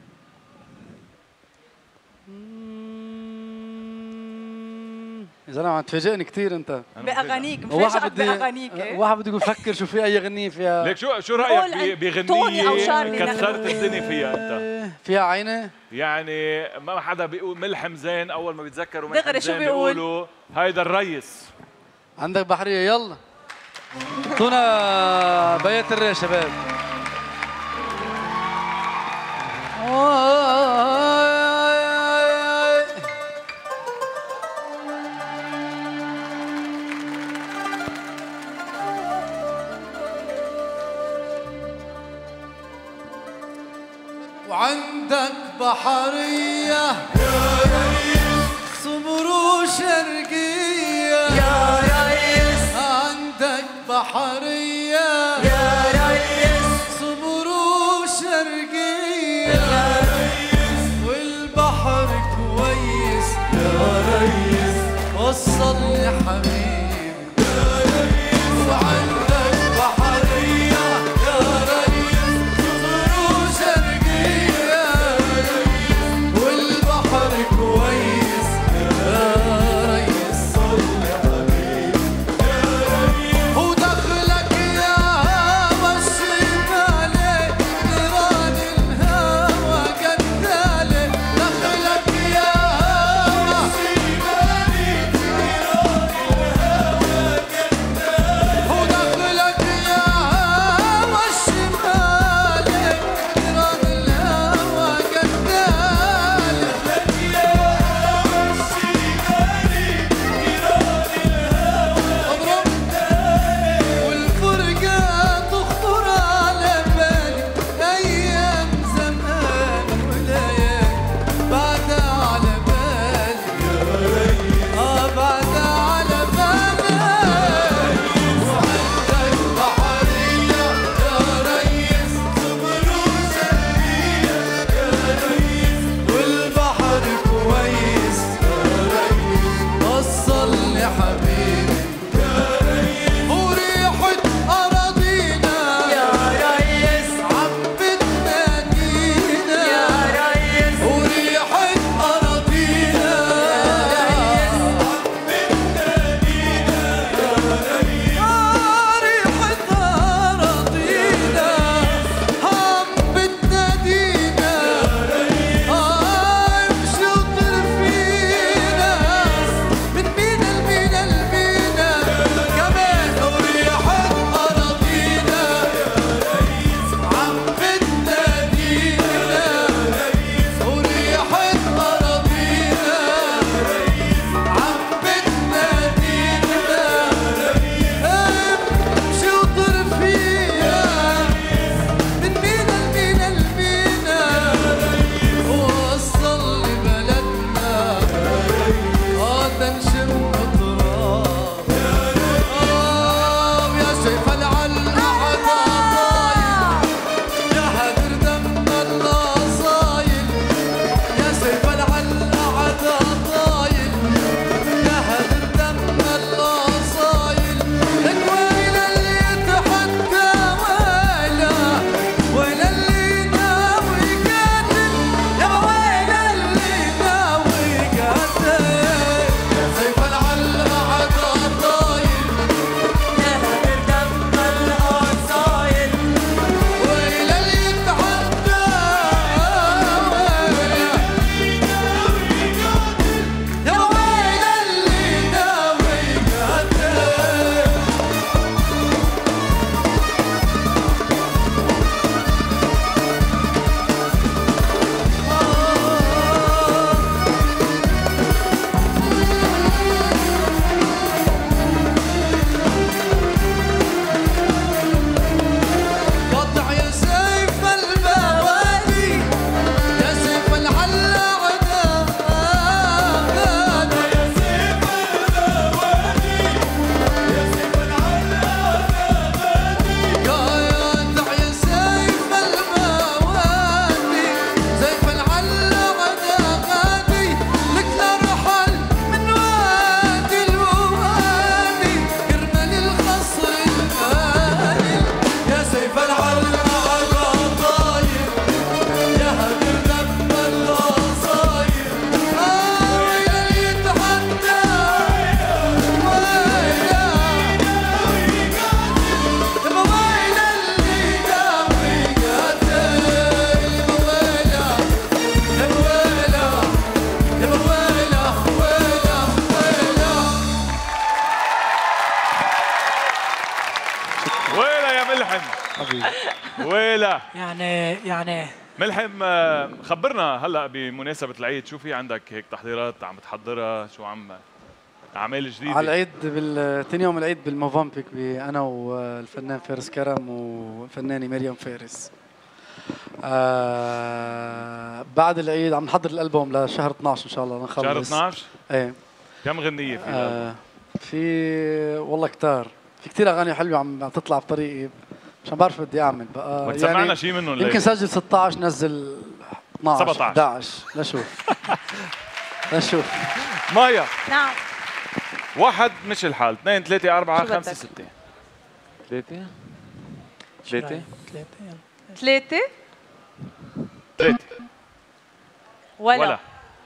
يا زلمه عم تفاجئني كثير انت باغانيك. مفاجئك باغانيك. ايه واحد بده يفكر شو في اي غنية فيها. ليك شو شو رايك بغنية كسرت الدنيا فيها انت؟ فيها عيني؟ يعني ما حدا بيقول ملحم زين اول ما بيتذكروا ملحم دغري شو زين بيقول؟ بيقولوا هيدا الريس. عندك بحرية يلا اعطونا بيات الري شباب. وعندك بحرية يا ريس، سمر وشرقية يا ريس، عندك بحرية يا ريس، سمر وشرقية يا ريس، والبحر كويس يا ريس، وصلني حبيبي يا ريس، وعندك بحرية يا ريس، سمر وشرقية يا ريس، والبحر كويس يا ريس، صلي حبيبي يا ريس، ودخلك يا هوا الشمالي نيران الهوى قتالي، دخلك يا هوا الشمالي نيران الهوى قتالي، ودخلك يا هوا الشمالي نيران الهوى قتالي، دخلك يا هوا الشمالي نيران الهوى قتالي، والفرقة تخطر على بالي أيام زمان وليالي بعدها على بالي يا ريس، آه بعدها على بالي، وعندك بحرية يا ريس، سمر وشرقية يا ريس، والبحر كويس يا ريس، وصلني حبيبي يا ريس، وريحة أراضينا يا ريس، عبت نادينا يا ريس، وريحة أراضينا يا ريس، عبت نادينا يا ريس، آه ريحة أراضينا عبت نادينا يا ريس، آه امشي وطير فينا من مينا لمينا لمينا كمان، وريحة أراضينا يا ريس، عبت نادينا يا ريس، وريحة أراضينا يا ريس، عبت نادينا يا ريس، امشي وطير فينا من مينا لمينا لمينا ووصل لي بلدنا اه تنشم تراب اه يا شايف العلقة حدا طايل يا هدر دم الأصايل، يا شايف العلقة حدا طايل يا هدر دم الأصايل، لك ويل اللي يتحدى ويلا ويل اللي ناوي قاتل، يا ويل اللي ناوي قاتل، يا سيف العلقة حدا طايل يا هدر دم الأصايل، ويل اللي يتحدى ويلا يا ويل اللي ناوي قاتل. قطع يا سيف البوادي يا سيف العلقة غادي، يا سيف البوادي يا سيف العلقة غادي، قطع يا سيف البوادي سيف العلقة غادي، لك نرحل من وادي الوادي يرمل الخصر الهادي، يا سيف العلقة طاير يا هدر دم الأصايل، آه ويل اللي يتحدى ويلا يا ويل اللي ناوي قاتل، يا ويلا يا ويلا يا ويلا ويلا ويلا. ويلا يا ملحم ويلا يعني يعني ملحم. آه، خبرنا هلا بمناسبة العيد شو في عندك هيك تحضيرات عم تحضرها، شو عم اعمال جديدة على العيد بالثاني يوم العيد بالموفامبيك انا والفنان فارس كرم وفنانة مريم فارس. آه بعد العيد عم نحضر الالبوم لشهر اثنعش ان شاء الله نخلص. شهر اثنعش؟ ايه. كم غنية في آه في والله كتار، في كتير اغاني حلوه عم تطلع بطريقي، مش عم بعرف بدي اعمل بقى. بدك تسمعنا يعني شيء منهم؟ يمكن سجل ستة عشر نزل اثنعش سبعة عشر احد عشر لنشوف. لنشوف. مايا. نعم. واحد مش الحال، اثنين ثلاثة أربعة خمسة ستة. ثلاثة ثلاثة ثلاثة ثلاثة ولا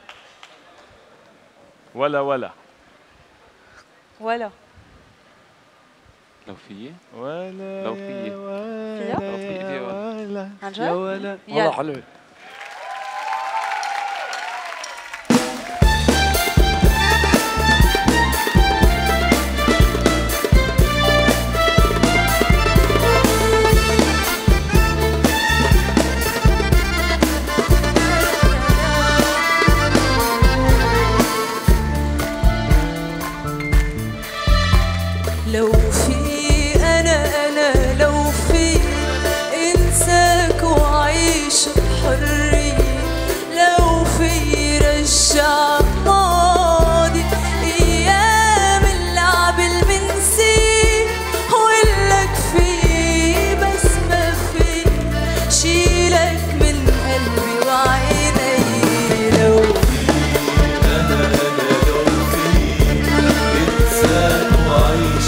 ولا ولا ولا لو في ولا لو في فيها؟ لو في ولا عن جد؟ يا ولا والله حلوة. لو في أنا أنا لو في إنساك وعيش بحرية، لو في رجع الماضي أيام اللعب المنسي، وقلك في بس ما في شيلك من قلبي وعيني. لو في أنا أنا لو في إنساك وعيش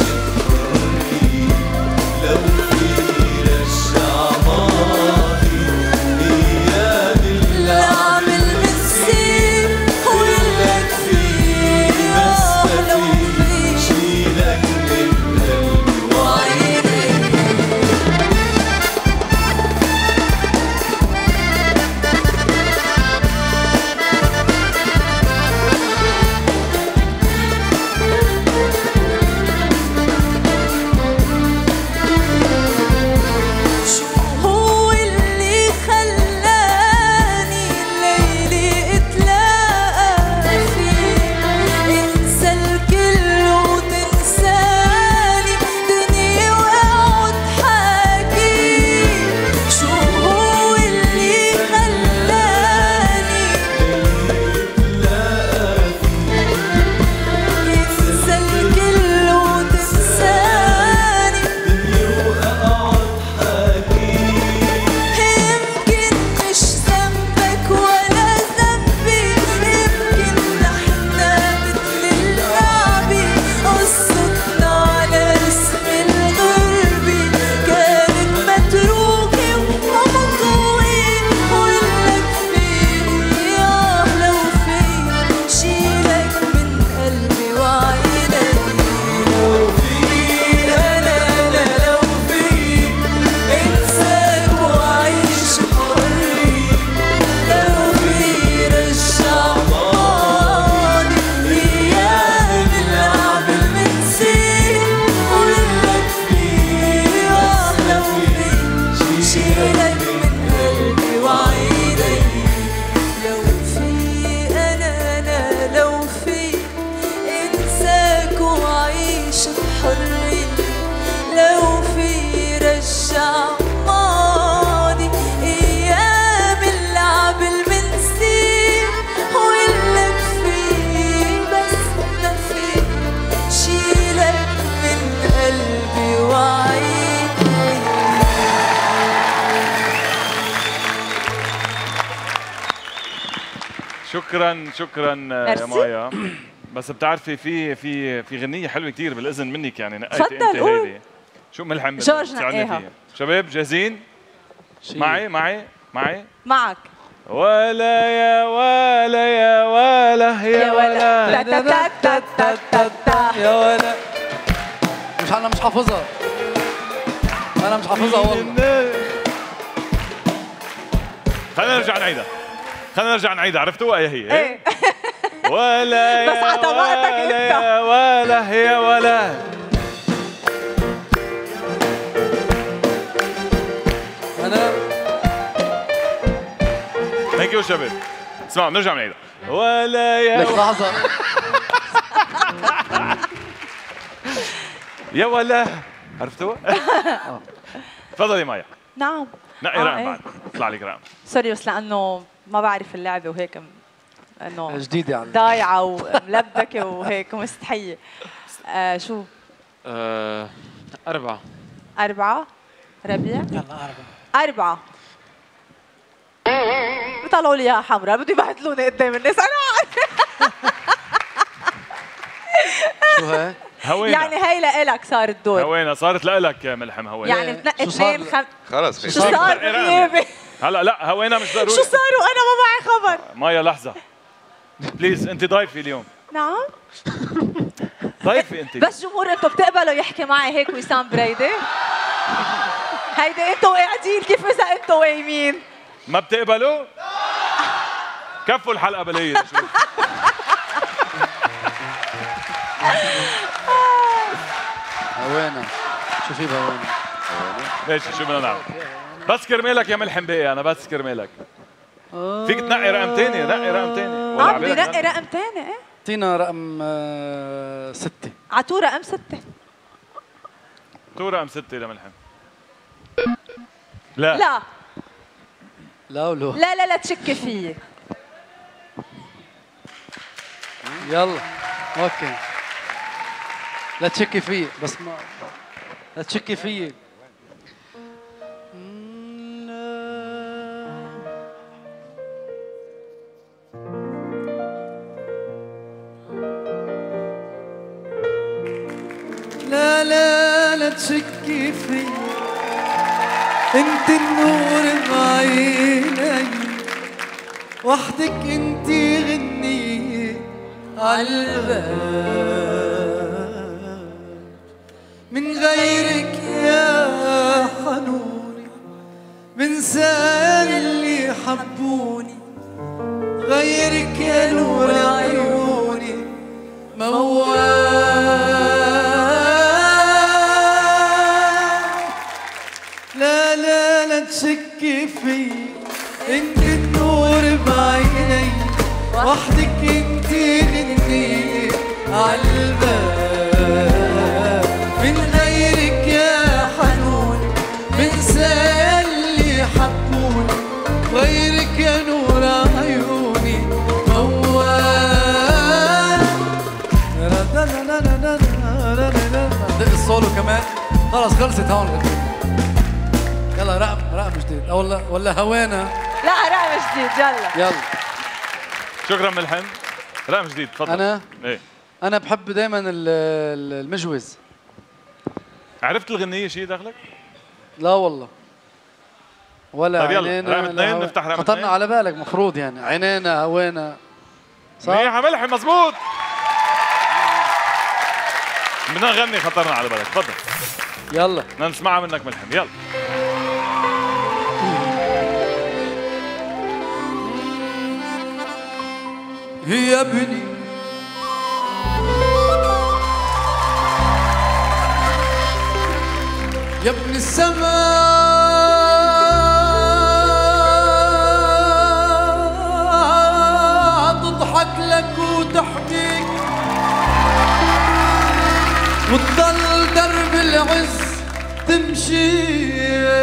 شكرا شكرا يا مايا. بس بتعرفي في في في غنية حلوة كثير بالإذن منك، يعني نقيتي انت هيدي. شو ملحم جورج نقيها. شباب جاهزين؟ معي معي معي معك. ولا يا ولا يا ولا يا ولا يا ولا. مش انا مش حافظها، انا مش حافظها والله. خلينا نرجع نعيدها، خلينا نرجع نعيدها. عرفتوها هي هي؟ ايه ولا يا بس على طبقتك ولا يا ولا يا ولا. انا ثانك يو شباب. اسمعوا نرجع نعيدها. ولا يا لك لحظة. يا ولا. عرفتوها؟ تفضلي مايا. نعم. نقي رقم بعد. بيطلع لك رقم. سوري بس لانه ما بعرف اللعبه وهيك انه جديده على ضايعه وملبكه وهيك ومستحيه. آه شو؟ آه أربعة. أربعة؟ ربيع؟ يلا أربعة. أربعة. بيطلعوا لي اياها حمراء، بده يبهدلوني قدام الناس انا شو هيك؟ هوينا يعني هي لإلك صار الدور. هوينا صارت لإلك يا ملحم هوينا. يعني بتنقي اثنين خم... خلص شو صار بغيابي؟ هلا لا هوينا مش ضروري. شو صار وانا ما معي خبر؟ مايا لحظة بليز انت ضيفي اليوم. نعم؟ ضيفي انت. بس جمهور انتم بتقبلوا يحكي معي هيك وسام بريدة؟ هيدي انتم قاعدين كيف اذا انتم قايمين؟ ما بتقبلوا؟ كفوا الحلقة بليل شوف. هوانا شو في بهوانا؟ ماشي شو بدنا نعمل؟ بس كرمالك يا ملحم باقي انا بس كرمالك. فيك تنقي رقم ثاني، نقي رقم ثاني. اه بدي نقي رقم ثاني ايه؟ اعطينا رقم آه ستة. عطوا رقم ستة. تو رقم ستة لملحم. لا لا لا ولو لا لا لا تشكي فيي. يلا اوكي. لا تشكي فيي بس ما لا تشكي فيي. لا لا لا تشكي في انت النور بعيني وحدك انت غنية عالباب من غيرك يا حنوني بنسى اللي حبوني غيرك يا نور عيوني موال لا لا لا تشكي في انت النور بعيني وحدك انت غنية عالباب من غيرك يا حنوني بنسى اللي حبوني غيرك يا نور عيوني موال دق السولو كمان. خلص خلصت هون. يلا رقم رقم جديد ولا ولا هوانا؟ لا رقم جديد يلا. يلا شكرا ملحم. رقم جديد تفضل. انا ايه انا بحب دائما المجوز. عرفت الغنية شيء دخلك؟ لا والله ولا طيب يلا عينينا. رقم اثنين نفتح رقم خطرنا على بالك مفروض يعني عينينا هوانا صح؟ منيح ملحم مزبوط. بدنا نغني خطرنا على بالك تفضل. يلا بدنا نسمعها منك ملحم يلا. يا ابني يا ابن السماء تضحك لك وتحكيك وتضل درب العز تمشي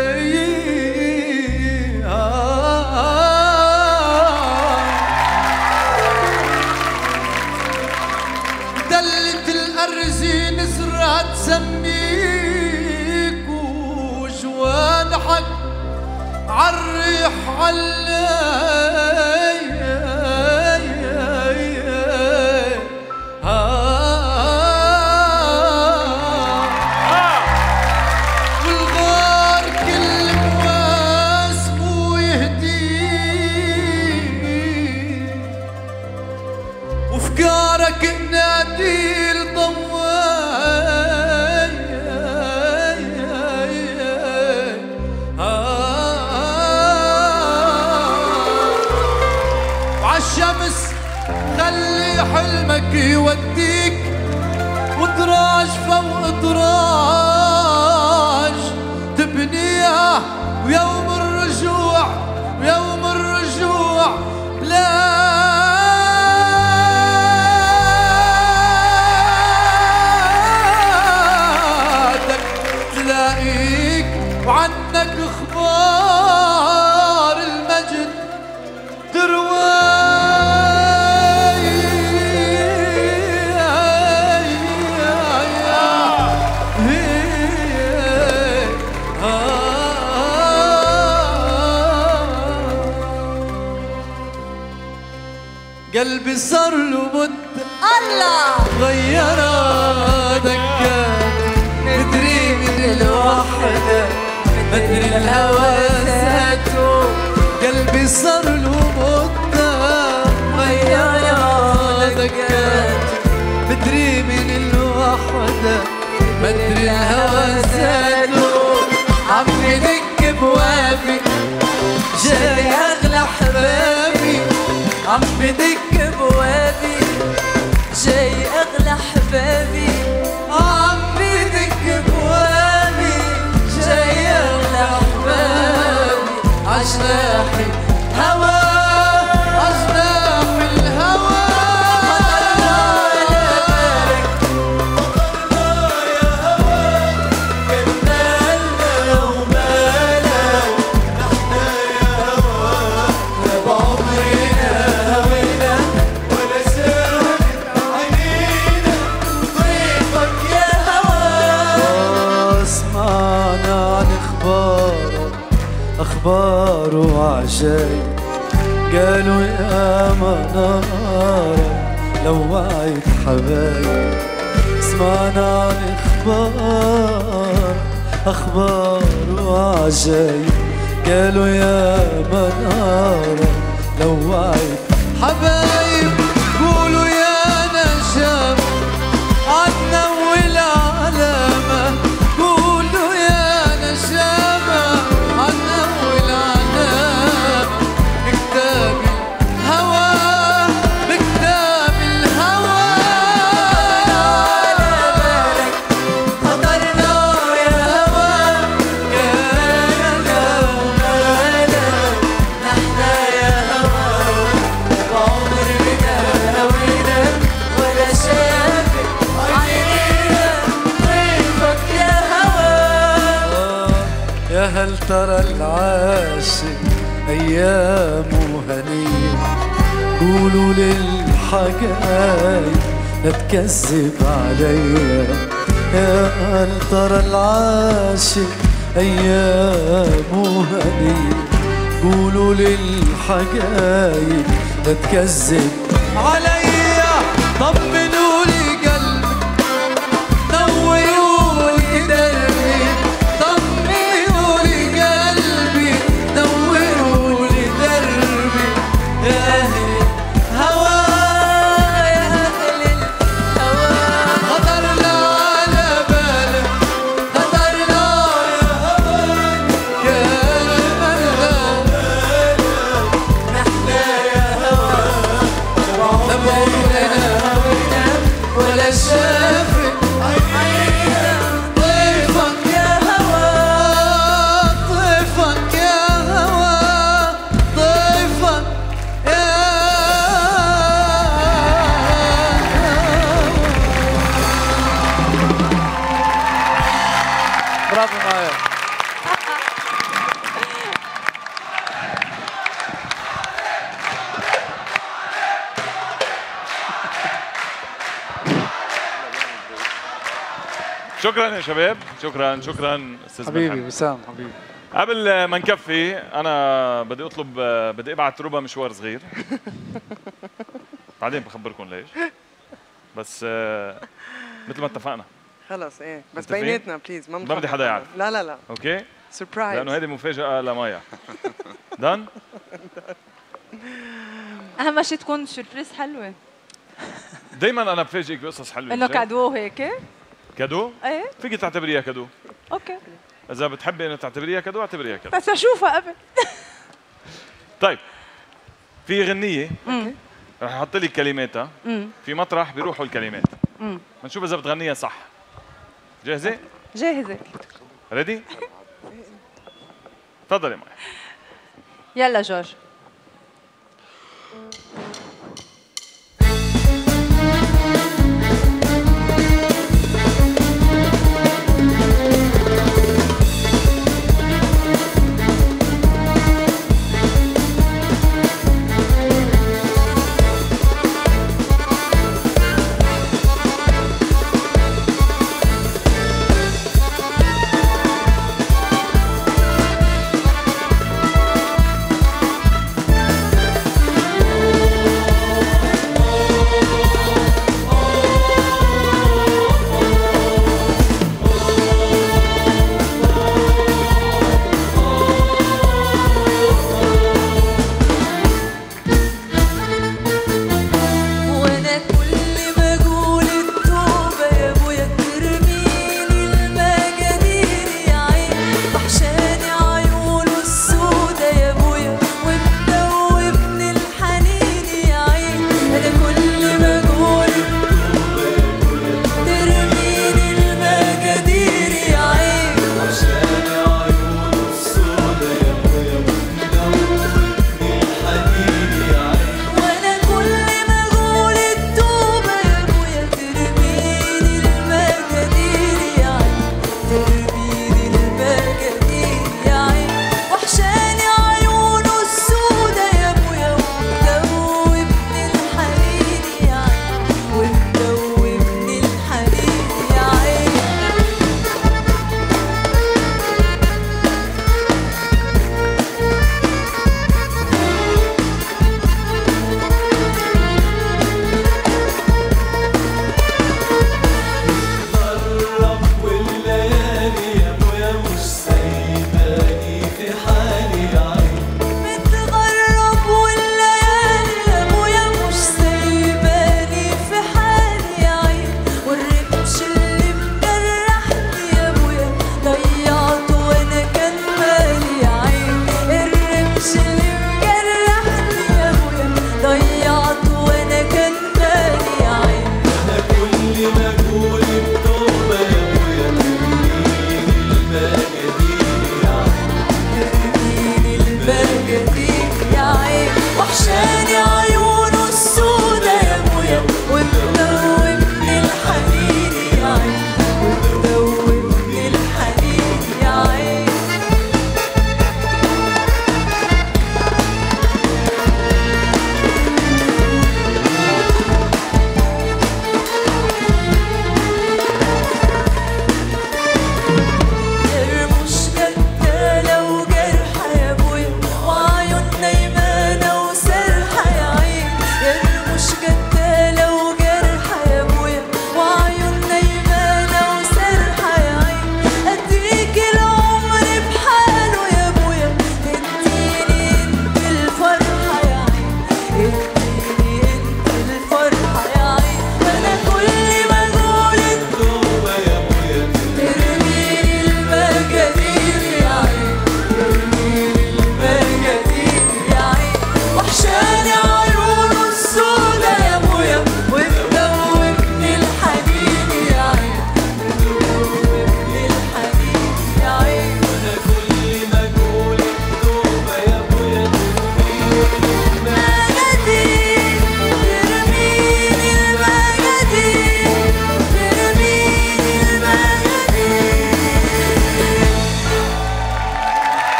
دلت الأرزين نزرع تسميك وجوانحك عالريح علي والغار كل مواسمه يهديك وفكارك نادي الضوال وعالشمس خلي حلمك يوديك ودراج فوق دراج تبنيها ويوم الرجوع ويوم الرجوع لا تلاقيك وعنك اخبار قلبي صار له مدة الله غيرها دكات مدري من الوحدة مدري الهوى ذاته قلبي صار له مدة غيرها دكات مدري من الوحدة مدري الهوى ذاته عم بدق بوابي جاي اغلى حبابي عم بدق بوابي جاي اغلى حبابي عم بدق بوابي جاي اغلى حبابي عجناحي هوا عجناح الهوا أخبار وعجايب قالوا يا منارة لوعت حبايب سمعنا عن أخبار أخبار وعجايب قالوا يا منارة لوعت حبايب قولوا يا نجم عدنا والعلامة قولوا يا نجامة عنا والعنام بكتاب الهوى بكتاب الهوى على بالك خطرنا يا هوى كان ومالك نحنا يا هوى بعمرنا هوينا ولا شافت عينينا طيفك يا هوى يا هل ترى العاشق أيامه هنية قولوا للحجايب لا تكذب عليا يا هل ترى العاشق أيامه هنية قولوا للحجايب لا تكذب عليا طمنوا لي قلبي نوروا لي دربي طمنوا لي قلبي نوروا لي دربي يا أهل الهوى يا أهل الهوى خطرنا على بالك خطرنا يا هوى كان المنغم نحنا يا هوى نبعدنا هوينا ولا شافت عينينا طيفك يا هوى طيفك يا هوى طيفك يا برافو مايا شكرا يا شباب، شكرا شكرا استاذ حبيبي ملحم. وسام حبيبي. قبل ما نكفي انا بدي اطلب بدي ابعت روبا مشوار صغير بعدين بخبركم ليش، بس آه، مثل ما اتفقنا خلص ايه بس متفقين؟ بيناتنا بليز ما ما بدي حدا يعرف. لا لا لا اوكي سربرايز لانه هذه مفاجاه لمايا. دان اهم شيء تكون سربريز حلوه دائما انا بفاجئك بقصص حلوه. انه كادو هيك. كادو؟ ايه فيك تعتبريها كادو. اوكي اذا بتحبي انه تعتبريها كادو اعتبريها كادو. بس اشوفها قبل. طيب في غنيه امم رح احط لك كلماتها امم في مطرح بيروحوا الكلمات. امم بنشوف اذا بتغنيها صح. جاهزه؟ جاهزه. ريدي؟ تفضلي معي. يلا جورج.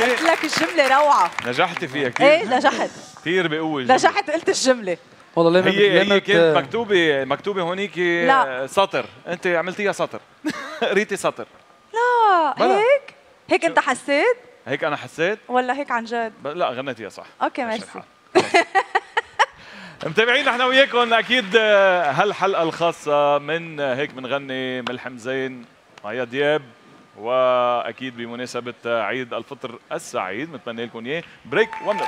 قلت لك الجملة روعة. نجحتي فيها كثير. ايه نجحت. كثير بقوة. نجحت قلت الجملة. والله ليه هي هي كانت مكتوبة مكتوبة هونيك سطر، أنت عملتيها سطر. قريتي سطر. لا بلا. هيك؟ هيك أنت حسيت؟ هيك أنا حسيت؟ ولا هيك عن جد؟ لا غنيتيها صح. أوكي ميرسي. متابعين نحن وياكم أكيد هالحلقة الخاصة من هيك بنغني ملحم زين مايا دياب، وأكيد بمناسبة عيد الفطر السعيد بنتمنى لكم إياه. بريك ونرجع.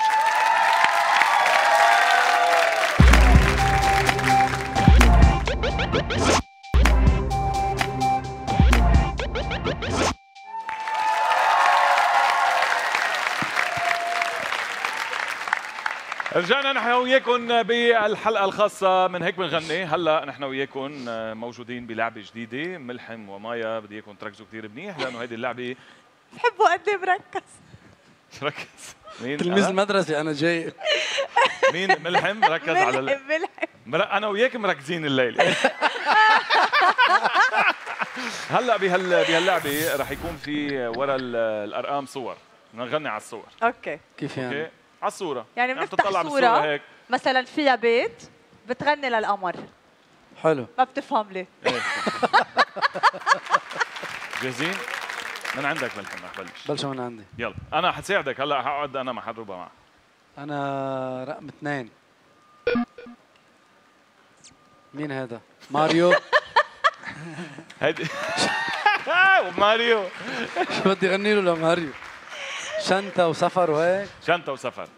رجعنا نحن وياكم بالحلقه الخاصه من هيك بنغني. هلا نحن وياكم موجودين بلعبه جديده. ملحم ومايا بدي اياكم تركزوا كثير منيح لانه هيدي اللعبه بحبه قد ايه بركز. ركز. مين؟ تلميذ المدرسه انا جاي. مين ملحم؟ ركز على ملحم ملحم. انا وياك مركزين الليله. هلا بهال بهاللعبه رح يكون في ورا الارقام صور، بدنا نغني على الصور. اوكي. كيف يعني؟ اوكي على الصوره. يعني بنفتح صوره هيك مثلا فيها بيت بتغني للقمر. حلو. ما بتفهم ليه. جاهزين؟ من عندك ملحم رح بلش. بلشوا من عندي. يلا انا حساعدك هلا، حقعد انا مع حد ربع معك. انا رقم اثنين. مين هذا؟ ماريو. هيدي ماريو. شو بدي اغني له لماريو؟ شنطة وسفر وهيك. شنطة وسفر.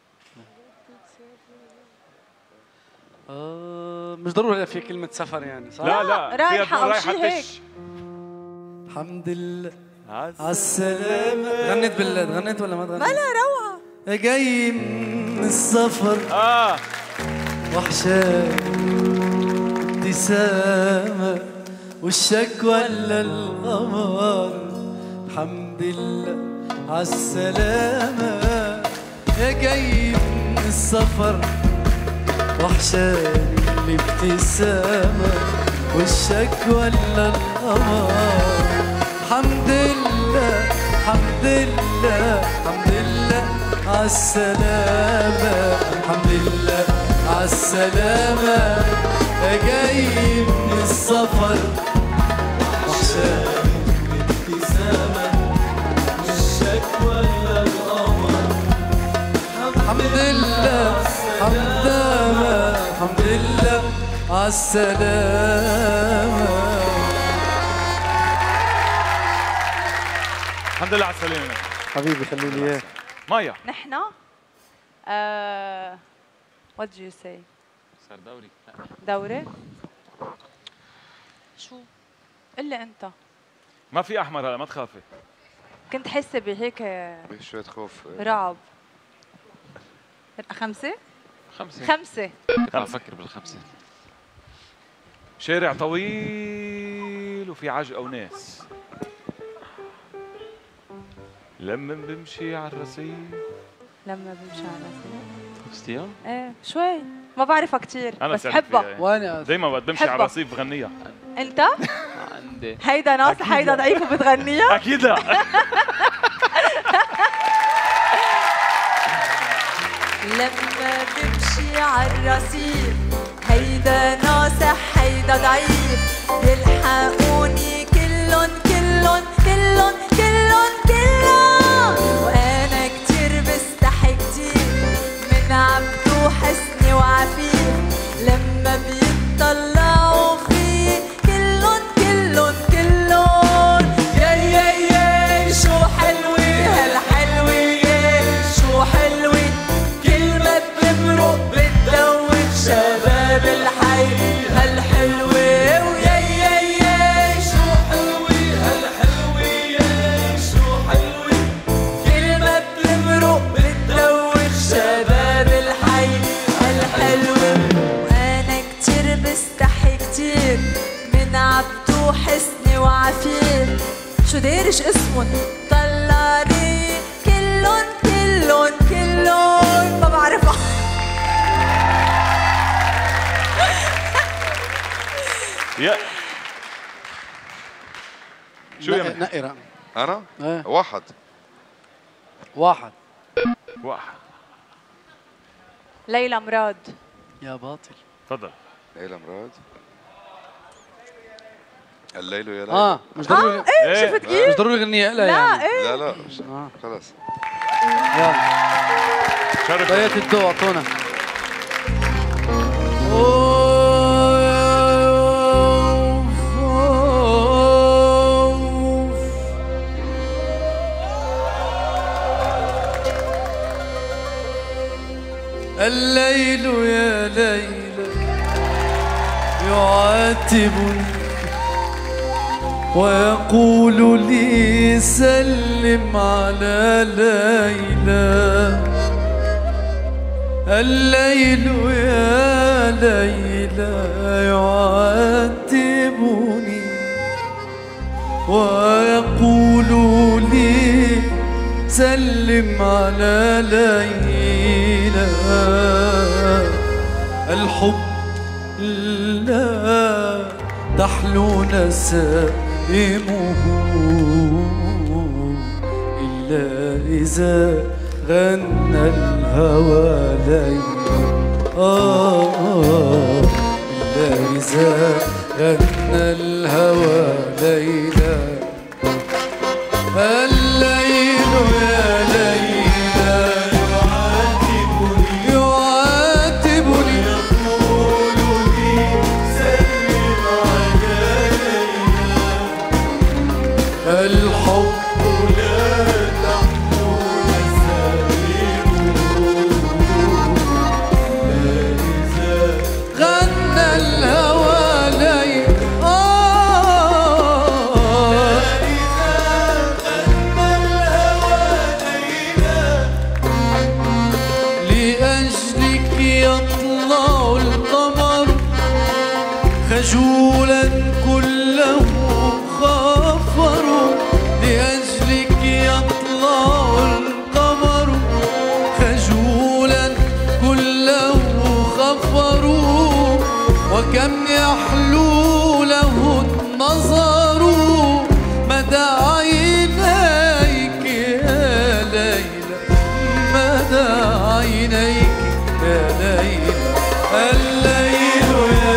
آه مش ضروري في كلمة سفر يعني صح؟ لا لا رايحة أو شيء هيك. الحمد لله عالسلامة. غنيت بال غنيت ولا ما غنيت؟ ما لا روعة. جاي من السفر اه وحشاني ابتسامة وشك ولا القمر. الحمد لله عالسلامة يا جاي من السفر وحشاني الابتسامة وشك ولا القمر. الحمد لله الحمد لله الحمد لله عالسلامة. الحمد لله عالسلامة يا جاي من السفر وحشاني الابتسامة ولا القمر. الحمد لله الحمد لله الحمد لله عالسلامة. الحمد لله على السلامة حبيبي خلي لي اياه. مايا نحن uh, what do you say؟ صار دوري. دوري؟ شو؟ قل انت. ما في احمر هلا ما تخافي. كنت حاسه بهيك شوية خوف. رعب. خمسة؟ خمسة. خمسة. كنت عم بفكر بالخمسة. شارع طويل وفي عجقة وناس. لما بمشي على الرصيف. لما بمشي على الرصيف. حفظتيها؟ ايه شوي ما بعرفها كثير بس بحبها. وانا دايما وقت بمشي على الرصيف بغنيها. انت؟ عندي. هيدا ناصح هيدا ضعيف وبتغنيها؟ اكيد لا. لما بمشي عالرصيف هيدا ناصح هيدا ضعيف يلحقوني كلن كلن كلن كلن كلن وانا كتير بستحي كتير من عبده حسني وعفيف لما بيطلعوا فيه كلن كلن كلن يا يا يا شو حلوة هالحلوة يا شو حلوة كلمة بتمرق بتدوب شباب الحي هالحلوة ويا يا يا شو حلوة هالحلوة يا شو حلوة كلمة بتمرق بتدوب شباب الحي هالحلوة وأنا كتير بستحي كتير من عبده حسني وعفير شو دارش اسمن طلعني كلن كلن كلن ما بعرفها. يا شو يا نقي رقم. انا؟ ايه واحد. واحد واحد. ليلى مراد. يا باطل. تفضل. ليلى مراد. الليل يا ليلى. اه مش ضروري. اه ايه شفت كيف؟ مش ضروري غنية لها لا يعني. ايه لا لا مش آه. خلص. يلا شرف. بيت الضوء اعطونا. الليل يا ليلى يعاتبني ويقول لي سلم على ليلى. الليل يا ليلى يعاتبني ويقول لي سلم على ليلى. الحب لا تحلو نسائمه إلا إذا غنى الهوى ليلا. آه آه إلا إذا غنى الهوى ليلا. الليل يا ليلى يعاتبني يعاتبني يقول لي سلم على ليلى. الحب لا تحلو نسائمه إذا غنى الهوى ليلا. خجولا كله خفر لأجلك يطلع القمر. خجولا كله خفر وكم يحلو له النظر مدى عينيك يا ليلى. مدى عينيك يا ليلى. الليل يا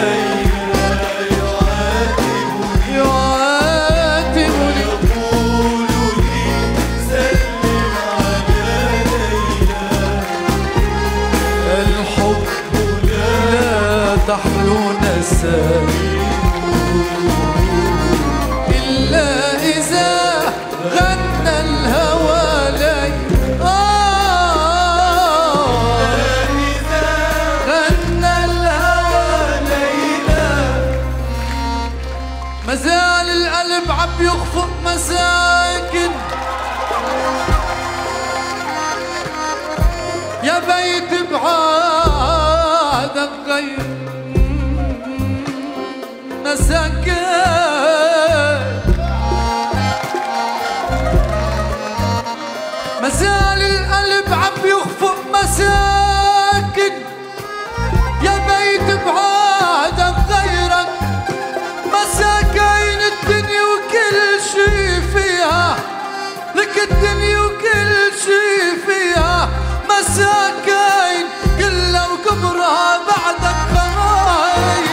تحلو نسائمه إلا إذا غنى الهوى لي. آه إذا غنى الهوى ليلا. مازال القلب عم يخفق مساكن يا بيت بعادك غير مساكن. مازال القلب عم يخفق مساكن يا بيت بعادك غيرك. مساكين الدنيا وكل شي فيها لك الدنيا وكل شي فيها. مساكين كلها وكبرها بعدك خلاص.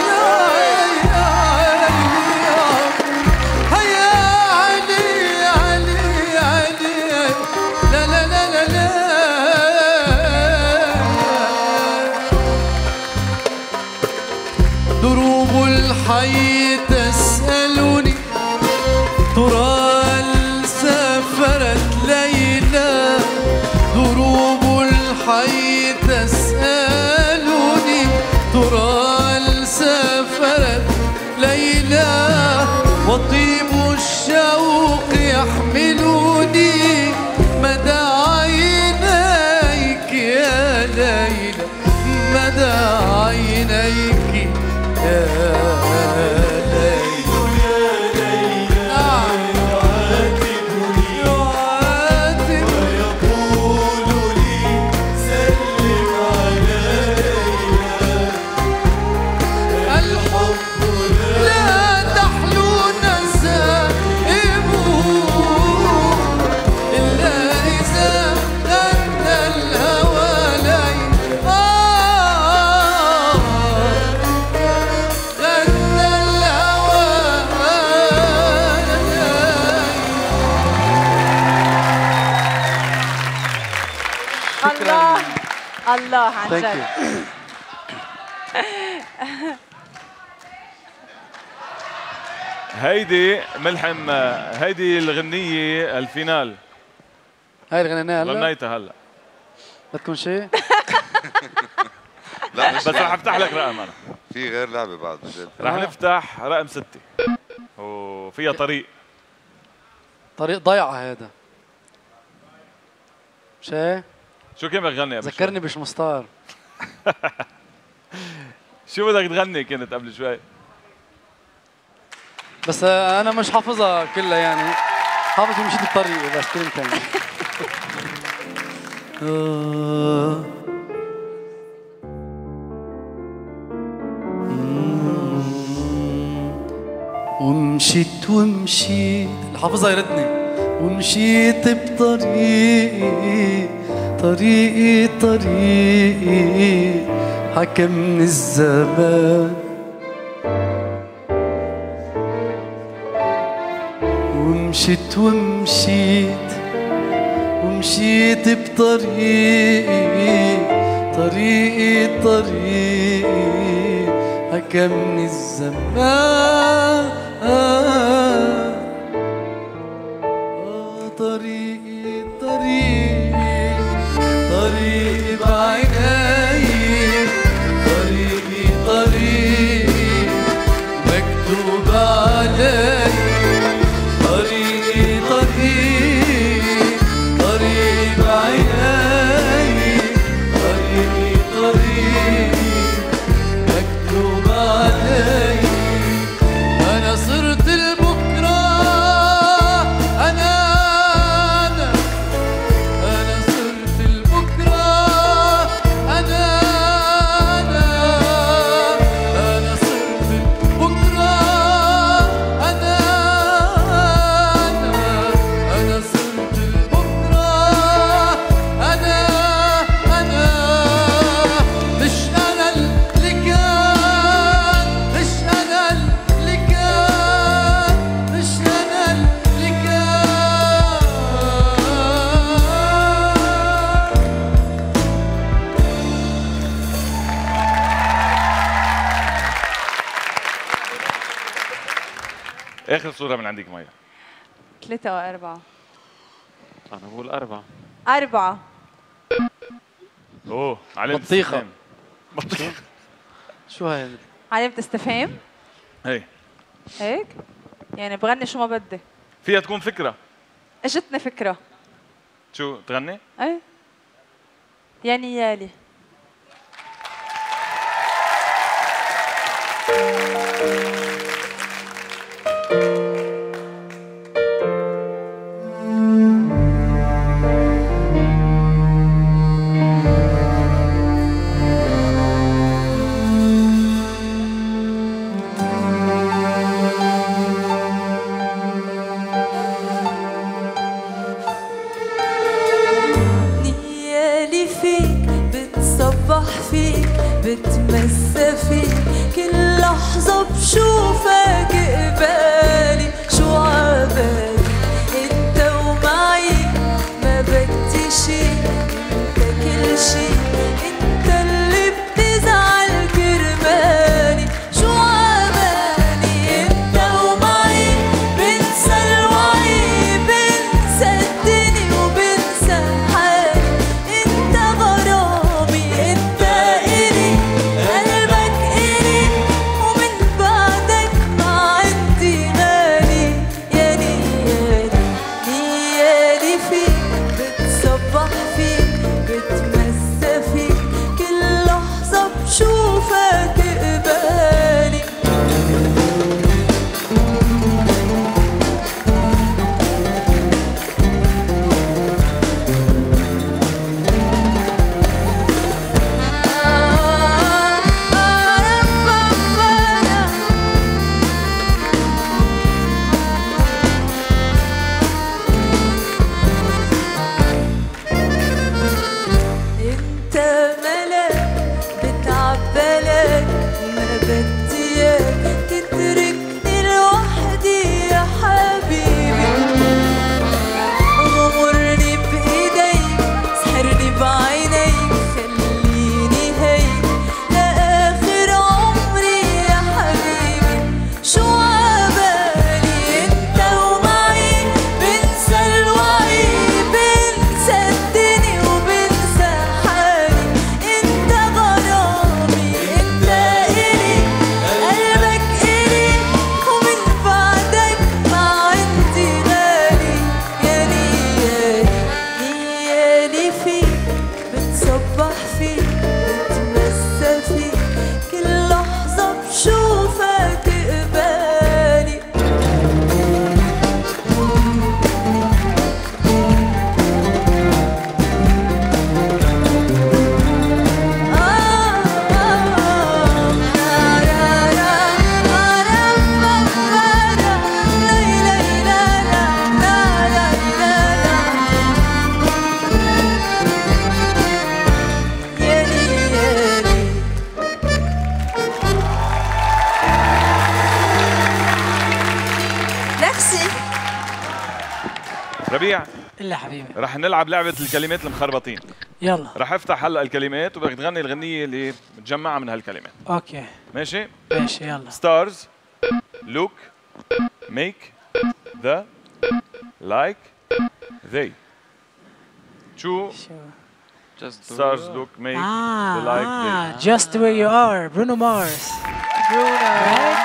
دروب الحي تسألني ترى سافرت ليلى. دروب الحي تسألني ترى سافرت ليلى. وطيب الشوق يحملني مدى عينيك يا ليلى. مدى عينيك يا ليلى. نعم يعاتبني يعاتبني ويقول لي سلم الله عن جد. هيدي ملحم، هيدي الغنية الفينال. هاي اللي غنيناها هلا؟ غنيتها هلا. بدكم شيء؟ لا بس رح افتح لك رقم انا. في غير لعبه بعد بجد. رح نفتح رقم ستة وفيها طريق. طريق ضيعة هذا. مش هيك؟ شو كان بدك تغني قبل شوي؟ ذكرني بشمستار. شو بدك تغني كنت قبل شوي؟ بس انا مش حافظها كلها يعني، حافظ مشيت الطريق بس كلمتين. ومشيت ومشيت اللي حافظها يردني. ومشيت بطريقي طريقي طريقي حكمني الزمان. ومشيت ومشيت ومشيت بطريقي طريقي طريقي حكمني الزمان. طريقي طريقي طريقي بعيني طريقي طريقي مكتوب علي. طريقي طريقي طريقي بعيني طريقي طريقي مكتوب علي. أنا صرت البكرة أنا أنا أنا صرت البكرة أنا أنا أنا صرت البكرة أنا أنا أنا صرت البكرة أنا أنا مش أنا اللي كان مش أنا اللي كان مش أنا اللي كان. اخر صورة من عندك مايا. ثلاثة وأربعة. أنا بقول أربعة. أربعة. أوه علامة بطيخة. استفهام. بطيخة. شو هاي؟ علامة استفهام؟ هي هيك؟ يعني بغني شو ما بدي. فيها تكون فكرة. اجتني فكرة. شو تغني؟ ايه يا نيالي. نيالي فيك بتصبح فيك بتمسى فيك كل لحظة ربيع إلا حبيبي رح نلعب لعبة الكلمات المخربطين. يلا رح افتح هلا الكلمات وبدك تغني الغنية اللي متجمعة من هالكلمات. اوكي ماشي؟ ماشي يلا. stars look make the like they. شو؟ stars look make ah, the like ah, they. just where you are Bruno Mars. Bruno. Right?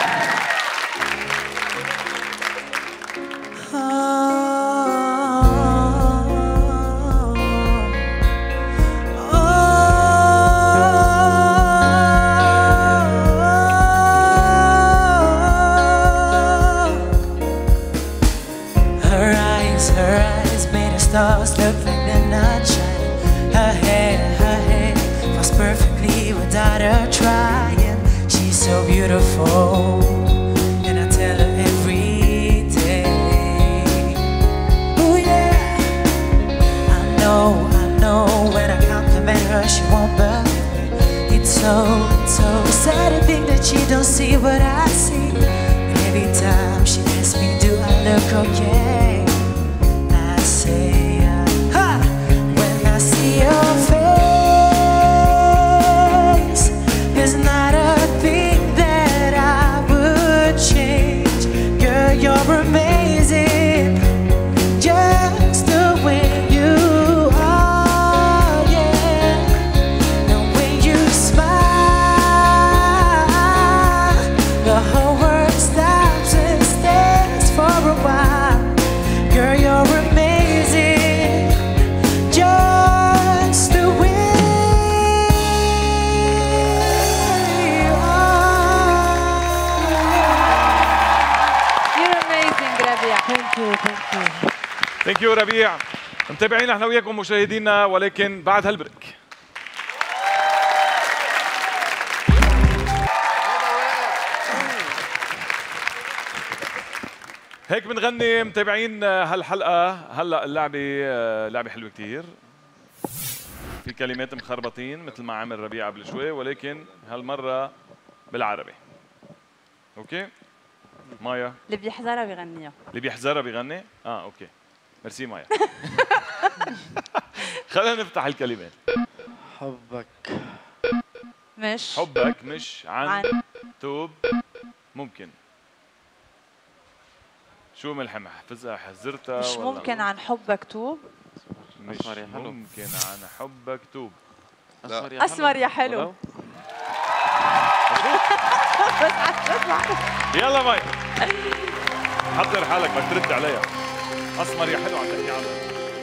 Stars look like they're not shining. Her hair, her hair falls perfectly without her trying. She's so beautiful, and I tell her every day. Oh yeah, I know, I know. When I compliment her, she won't believe me. It's so, it's so sad to think that she don't see what I see. And every time she asks me, do I look okay? When I see your face, there's not a thing that I would change. Girl, you're amazing, just the way you are, yeah. And when you smile, the whole world stops and stares for a while. Girl, you're amazing, just the way you are. You're amazing ربيع. Thank you, thank you. Thank you ربيع. متابعين احنا وياكم مشاهدينا ولكن بعد هالبريك. هيك بنغني متابعين هالحلقة. هلا اللعبة لعبة حلوة كتير، في كلمات مخربطين مثل ما عمل ربيع قبل شوي، ولكن هالمرة بالعربي. اوكي؟ مايا اللي بيحذرها بيغنيها. اللي بيحذرها بيغني؟ اه اوكي. ميرسي مايا. خلينا نفتح الكلمات. حبك مش حبك مش عن, عن. توب ممكن. شو ملحمة حفظها حزرتها؟ مش ممكن عن حبك توب. مش ممكن عن حبك توب. أسمر يا حلو. أسمر يا حلو. يلا ماي حضر حالك بدك ترد عليها. أسمر يا حلو عم تحكي عنها.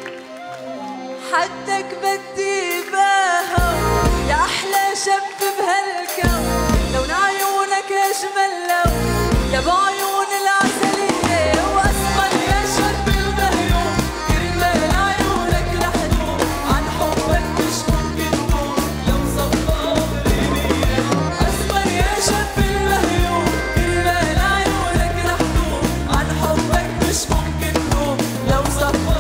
حدك بدي باهو يا أحلى شاب بهالكون، لون عيونك أجمل لون يا بعيون العسلية، وأسمر يا شاب المهيوم كرمال عيونك رح دوم، عن حبك مش ممكن دوم لو صفى غريبية. أسمر يا شاب المهيوم كرمال عيونك رح دوم، عن حبك مش ممكن دوم لو صفى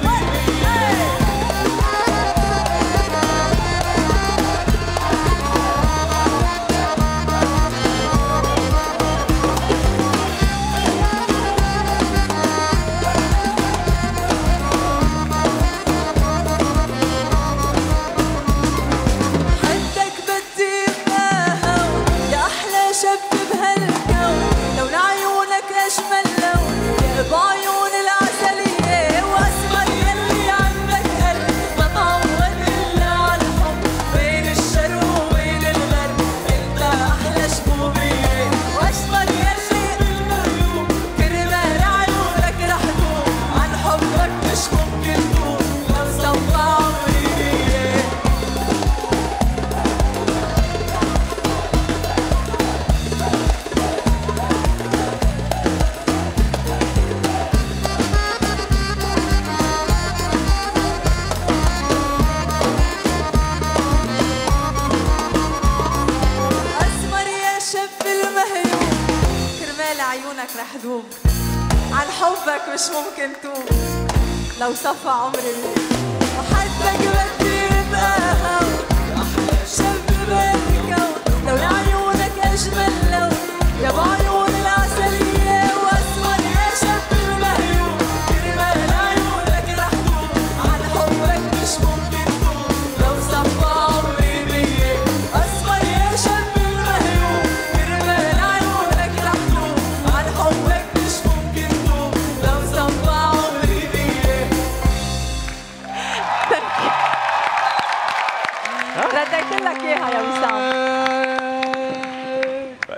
بعيون العسلية، وأسمر يلي عندك قلب ما تعود إلا على الحب، بين الشرق وبين الغرب أنت أحلى شبوبية، وأسمر يلي بالمهيوم كرمال عيونك رح دوم، عن حبك مش ممكن دوم لو صفى عمرية. عيونك رح دوم، عن حبك مش ممكن توم لو صفى عمري، وحدك بدي ابقى هون احلى شاب بالكون، لون عيونك اجمل لون يا بعيون العسلية، واسمر يا شاب المهيوم كرمال عيونك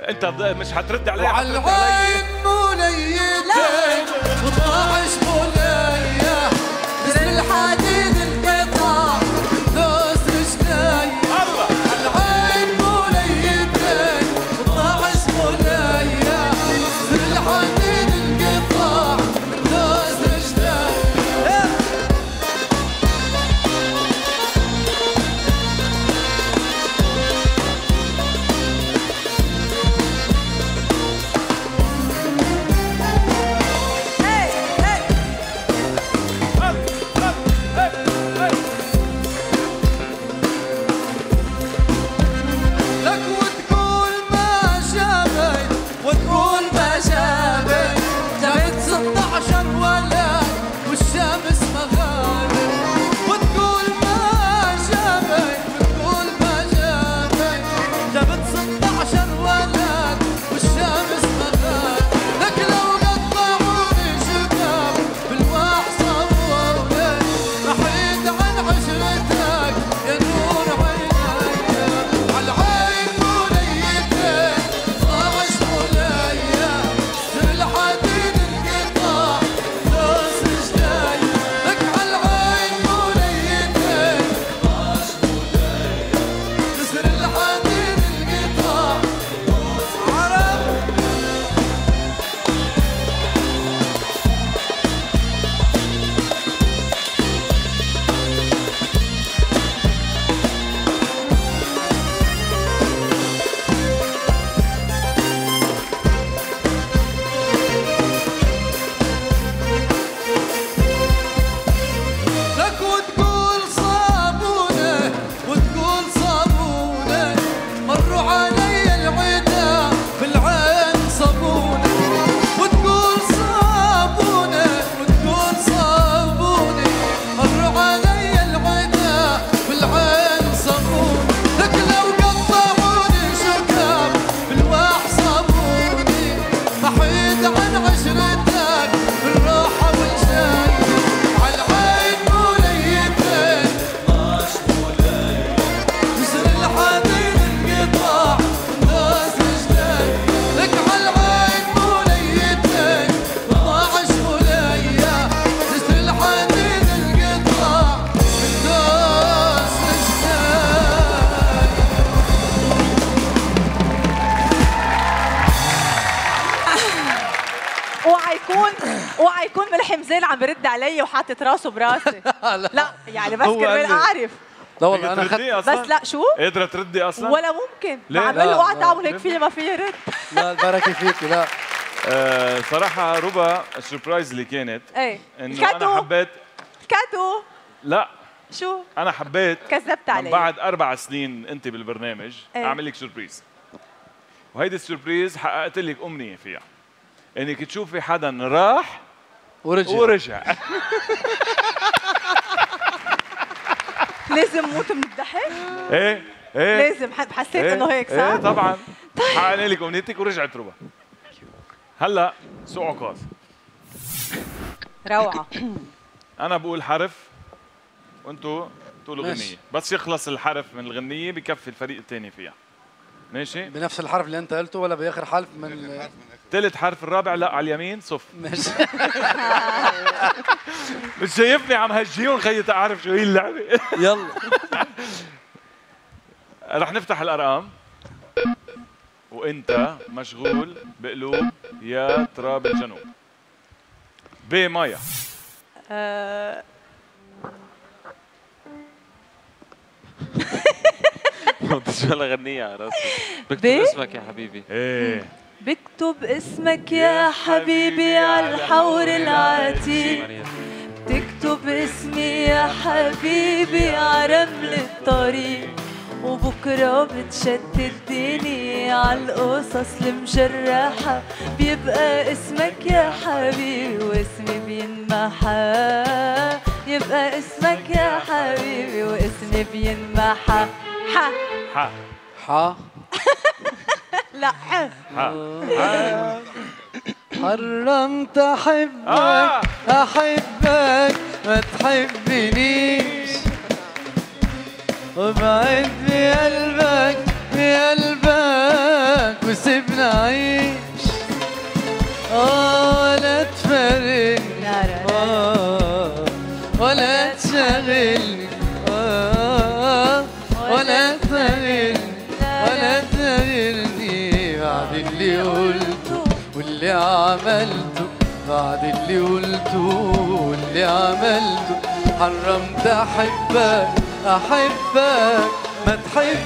انت مش هترد علي. وعلى العين موليتين وطاعش مولية مثل الحديد القطع دوس رجلي. الله على العين موليتين وطاعش مولية مثل الحديد القطع دوس رجلي. اوعى يكون ملحم زين عم برد علي وحاطط راسه براسي. لا يعني بس كرمال اعرف. لا والله انا خدت بس لا شو؟ قادرة تردي اصلا؟ ولا ممكن. عم بقول له اوعى تعمل هيك فيي ما فيي رد. لا البركه فيكي. لا آه صراحة ربا السربرايز اللي كانت ايه انه انا حبيت كادو. لا شو؟ انا حبيت كذبت علي بعد اربع سنين انت بالبرنامج ايه؟ اعمل لك سربريز، وهيدي السربريز حققت لك امنية فيها انك تشوفي حدا راح ورجع ورجع. لازم موت من الضحك؟ ايه ايه لازم حسيت إيه؟ انه هيك صح؟ ايه طبعا. حققنا لك امنيتك ورجعت ربا. هلا سوق عكاظ. روعة. انا بقول حرف وانتوا تقولوا ماشي. غنية، بس يخلص الحرف من الغنية بكفي الفريق الثاني فيها. ماشي؟ بنفس الحرف اللي انت قلته ولا باخر حرف من ثالث حرف الرابع لا على اليمين صف. ماشي. مش شايفني عم هجيهم خيي اعرف شو هي اللعبة. يلا رح نفتح الارقام وانت مشغول بقلوب يا تراب الجنوب. بمايا. أه... شو ولا غنية على راسي. بكتب اسمك يا حبيبي. ايه بكتب اسمك يا حبيبي على الحور العتيق، تكتب اسمي يا حبيبي على رمل الطريق، وبكرة بتشتتني على القصص المجرحة، بيبقى اسمك يا حبيبي واسمي بينمحى، يبقى اسمك يا حبيبي واسمي بينمحى. ح ح ح لا ح حرمت احبك احبك ما تحبنيش، وبعد بقلبك بقلبك وسيب بنعيش آه ولا تفارقني آه ولا تشغلني آه ولا تشغلني ولا تشغلني بعد اللي قلته واللي عملته بعد اللي قلته واللي عملته حرمت أحبك أحبك ما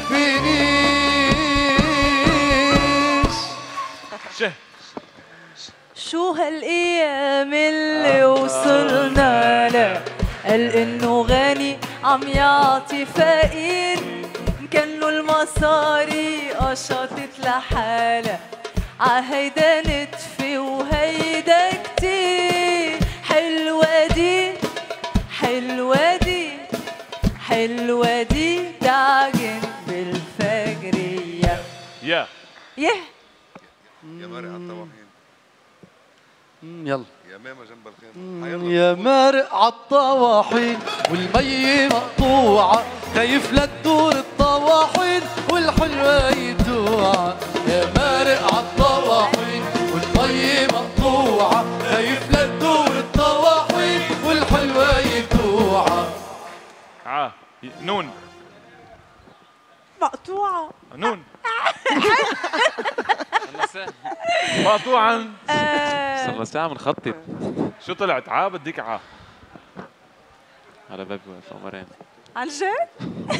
تحبنيش. شه شو هالأيام اللي وصلنا له قال إنه غني عم يعطي فقير كأنه المصاري قشطت لحالها عهيدا نتفي وهيدا كتير حلوة دي حلوة دي حلوة دي تعجن بالفجرية. يا يه يا مارق عالطواحين يلا يا ماما جنب الخيمة يا مارق عالطواحين والمي مقطوعة خايف لا تدور الطواحين والحلوة يدوعة. يا مارق عالطواحين والمي مقطوعة خايف لا تدور الطواحين والحلوة يدوعة. اه نون مقطوعة نون مقطوعا صار لنا ساعة بنخطط. شو طلعت عا بديك عا على بابي واقف قمرين. عن جد؟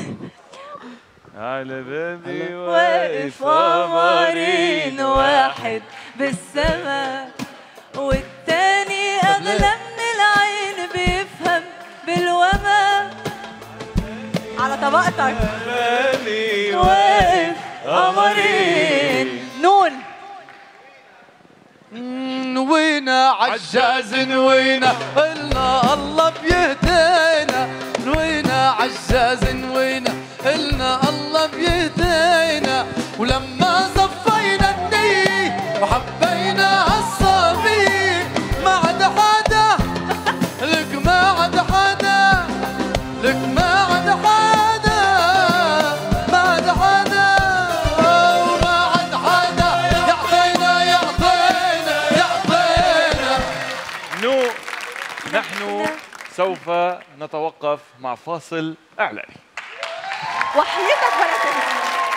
على بابي واقف قمرين واحد بالسما والتاني أغلى من العين بيفهم بالوما. على طبقتك بابي واقف قمرين. نون وينا عجاز وينا قلنا الله بيهدينا وينا عجاز وينا قلنا الله بيهدينا ولما صفينا النية وحبينا هالصبي ما عاد حدا لك ما عاد حدا لك ما عاد حدا ما عاد حدا وما عاد حدا يعطينا يعطينا يعطينا. نو نحن سوف نتوقف مع فاصل إعلاني. وحياتك ولا تنسى.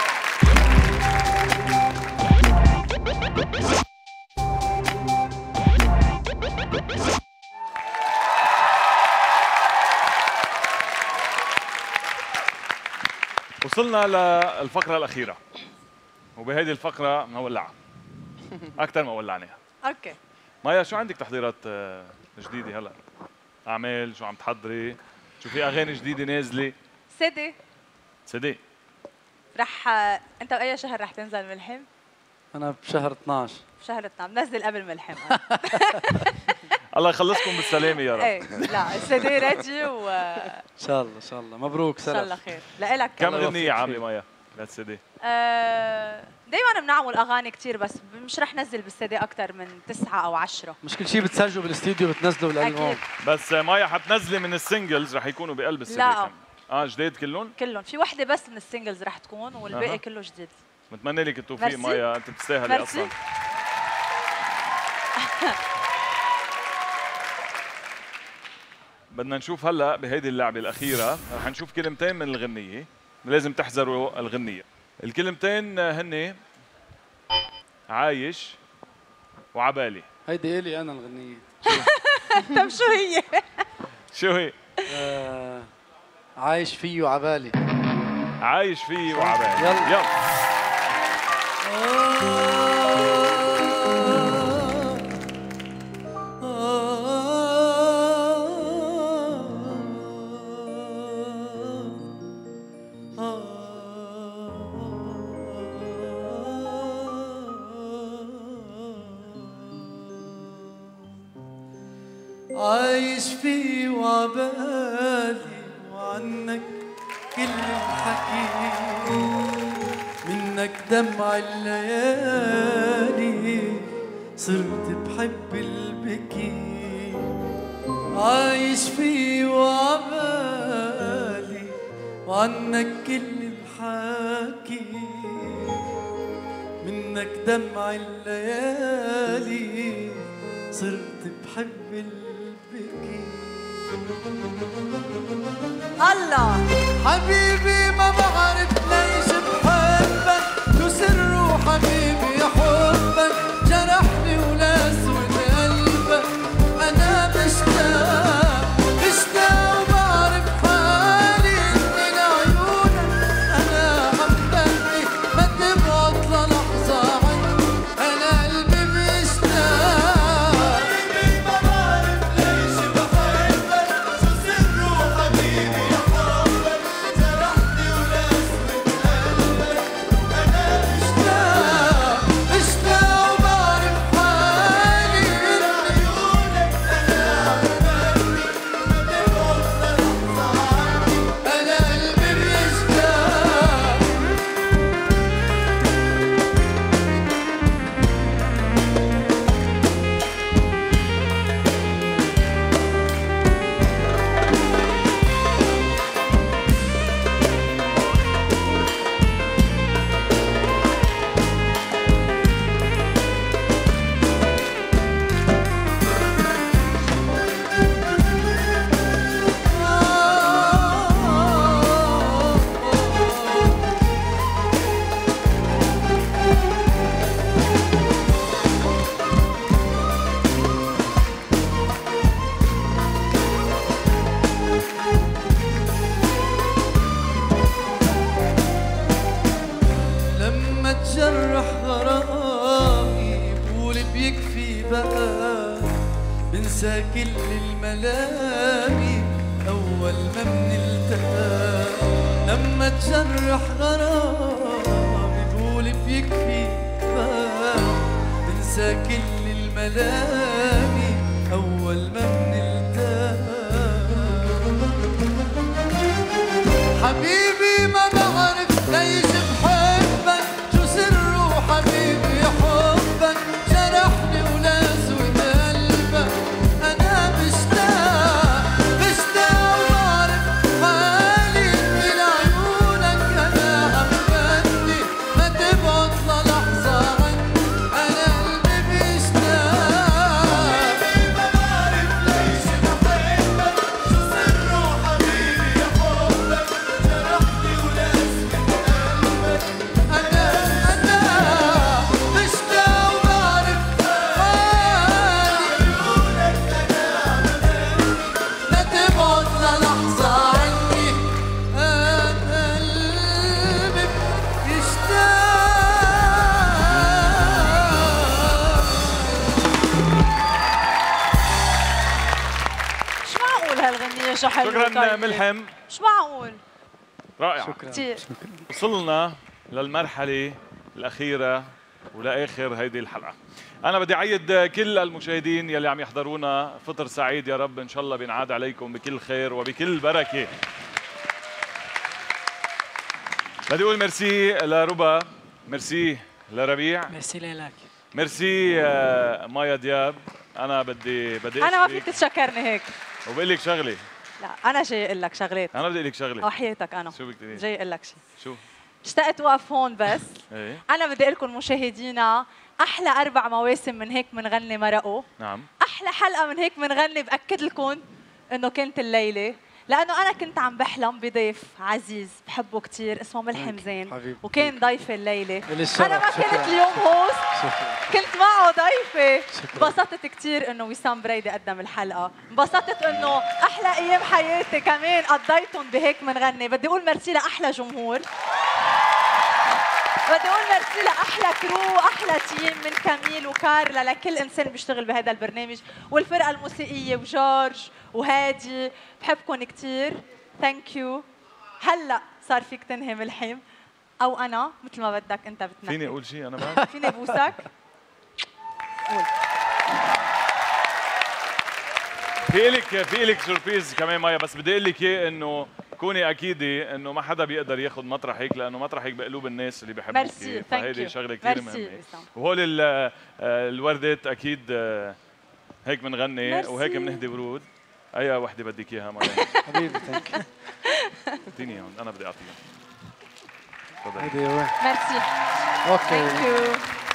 وصلنا للفقرة الأخيرة وبهذه الفقرة مولعة أكثر ما ولعناها. اوكي مايا شو عندك تحضيرات جديدة هلا؟ أعمال شو عم تحضري؟ شو في أغاني جديدة نازلة؟ سيدي سيدي رح انت باي شهر رح تنزل ملحم؟ أنا بشهر اثنعش. بشهر اثنعش نزل قبل ملحم. الله يخلصكم بالسلامة يا رب. ايه لا السيدي ريدي و إن شاء الله إن شاء الله مبروك سلف. ان شاء الله خير. لإلك كم غنية عاملة مايا للسيدي؟ آه دايما بنعمل اغاني كثير بس مش رح نزل بالسيدي اكثر من تسعة او عشرة. مش كل شيء بتسجلوا بالاستديو بتنزلوا بالالبوم. بس مايا حتنزلي من السنجلز رح يكونوا بقلب السيدي. لا اه جديد كلهم؟ كلهم في وحده بس من السنجلز رح تكون والباقي أه. كله جديد. بتمنى لك التوفيق مايا انت بتستاهلي اصلا. بدنا نشوف هلا بهيدي اللعبه الاخيره رح نشوف كلمتين من الغنيه لازم تحذروا الغنيه. الكلمتين هن عايش وعبالي. هيدي إلي أنا الغنية. طب شو هي؟ شو هي؟ آه عايش فيه وعبالي. عايش فيه وعبالي. يلا يلا عايش فيه وعبالي وعنك كل الحكي منك دمع الليالي صرت بحب البكي. عايش فيه وعبالي وعنك كل الحكي منك منك دمع الليالي صرت بحب البكي. الله حبيبي ما بعرف ليش بحبك، شو سره حبيبي حبك، جرحني ولاسود قلبك. أنا مشتاق مشتاق وبعرف حالي إني لعيونك أنا عم ببكي، ما تبعد للحظة عني أنا قلبي مشتاق. حبيبي ما بعرف ليش بحبك، شو سره حبيبي حبك، جرحني ولاسود قلبك. أنا مشتاق مشتاق وبعرف حالي إن عيونك أنا عم ببكي، ما تبعد للحظة عني أنا قلبي مشتاق. لما تجرح غرامي بقول بيكفي بقى، بنسى كل الملامي أول ما بنلتقى. لما تجرح غرامي بقول بيكفي بقى، بنسى كل الملامي أول ما بنلتقى. حبيبي ما بعرف ليش بحبك، شو سره حبيبي حبك، جرحني ولاسود قلبك. أنا مشتاق مشتاق وبعرف حالي إني لعيونك أنا عم بدي، ما تبعد للحظة عني أنا قلبي مشتاق. حبيبي ما بعرف ليش بحبك، شو سره حبيبي حبك، جرحني ولاسود قلبك. أنا أنا مشتاق وبعرف حالي عيونك أنا عم بدي، ما تبعد للحظة عني أنا قلبي يشتاق. مش معقول هالغنية شو حلوة. شكرا طيب. ملحم، مش معقول. رائع. شكرا كتير. وصلنا للمرحلة الأخيرة ولآخر هيدي الحلقة. أنا بدي أعيد كل المشاهدين يلي عم يحضرونا فطر سعيد، يا رب إن شاء الله بينعاد عليكم بكل خير وبكل بركة. بدي أقول ميرسي لربا، ميرسي لربيع، ميرسي لك، ميرسي آه، مايا دياب. أنا بدي بدي أنا ما أشكرك فيك تتشكرني هيك. وبقول لك شغلة. لا أنا جاي أقول لك شغلات. أنا بدي أقول لك شغلة. وحياتك أنا شو بدك تقولي؟ جاي أقول لك شيء. شو؟ اشتقت وقف هون بس. إيه؟ أنا بدي أقول لكم مشاهدينا أحلى أربع مواسم من هيك منغني مرقوا. نعم. أحلى حلقة من هيك منغني بأكد لكم إنه كانت الليلة، لأنه أنا كنت عم بحلم بضيف عزيز بحبه كثير اسمه ملحم زين، وكان ضيفي الليلة. أنا ما كنت اليوم هوست، كنت معه ضيفة. انبسطت كثير إنه وسام بريدي قدم الحلقة، انبسطت إنه أحلى أيام حياتي كمان قضيتهم بهيك منغني. بدي أقول ميرسي لأحلى جمهور، بدي اقول ميرسي لاحلى كرو، احلى تيم من كميل وكارلا، لكل انسان بيشتغل بهذا البرنامج، والفرقه الموسيقيه وجورج وهادي، بحبكم كثير. ثانك يو. هلا صار فيك تنهي ملحم او انا مثل ما بدك انت بتنهي. فيني اقول شيء انا بعد؟ فيني ابوسك؟ قول. في لك في لك سوربريز كمان مايا، بس بدي اقول لك اياه انه كوني اكيده انه ما حدا بيقدر ياخذ مطرحك، لانه مطرحك بقلوب الناس اللي بيحبوك. ميرسي، فهيدي شغله كثير مهمه. وهول الوردات اكيد هيك بنغني وهيك بنهدي ورود. اي وحده بدك اياها مايا؟ حبيبي ثانك اعطيني هون، انا بدي اعطيها. تفضلي. ميرسي. اوكي. ثانك يو.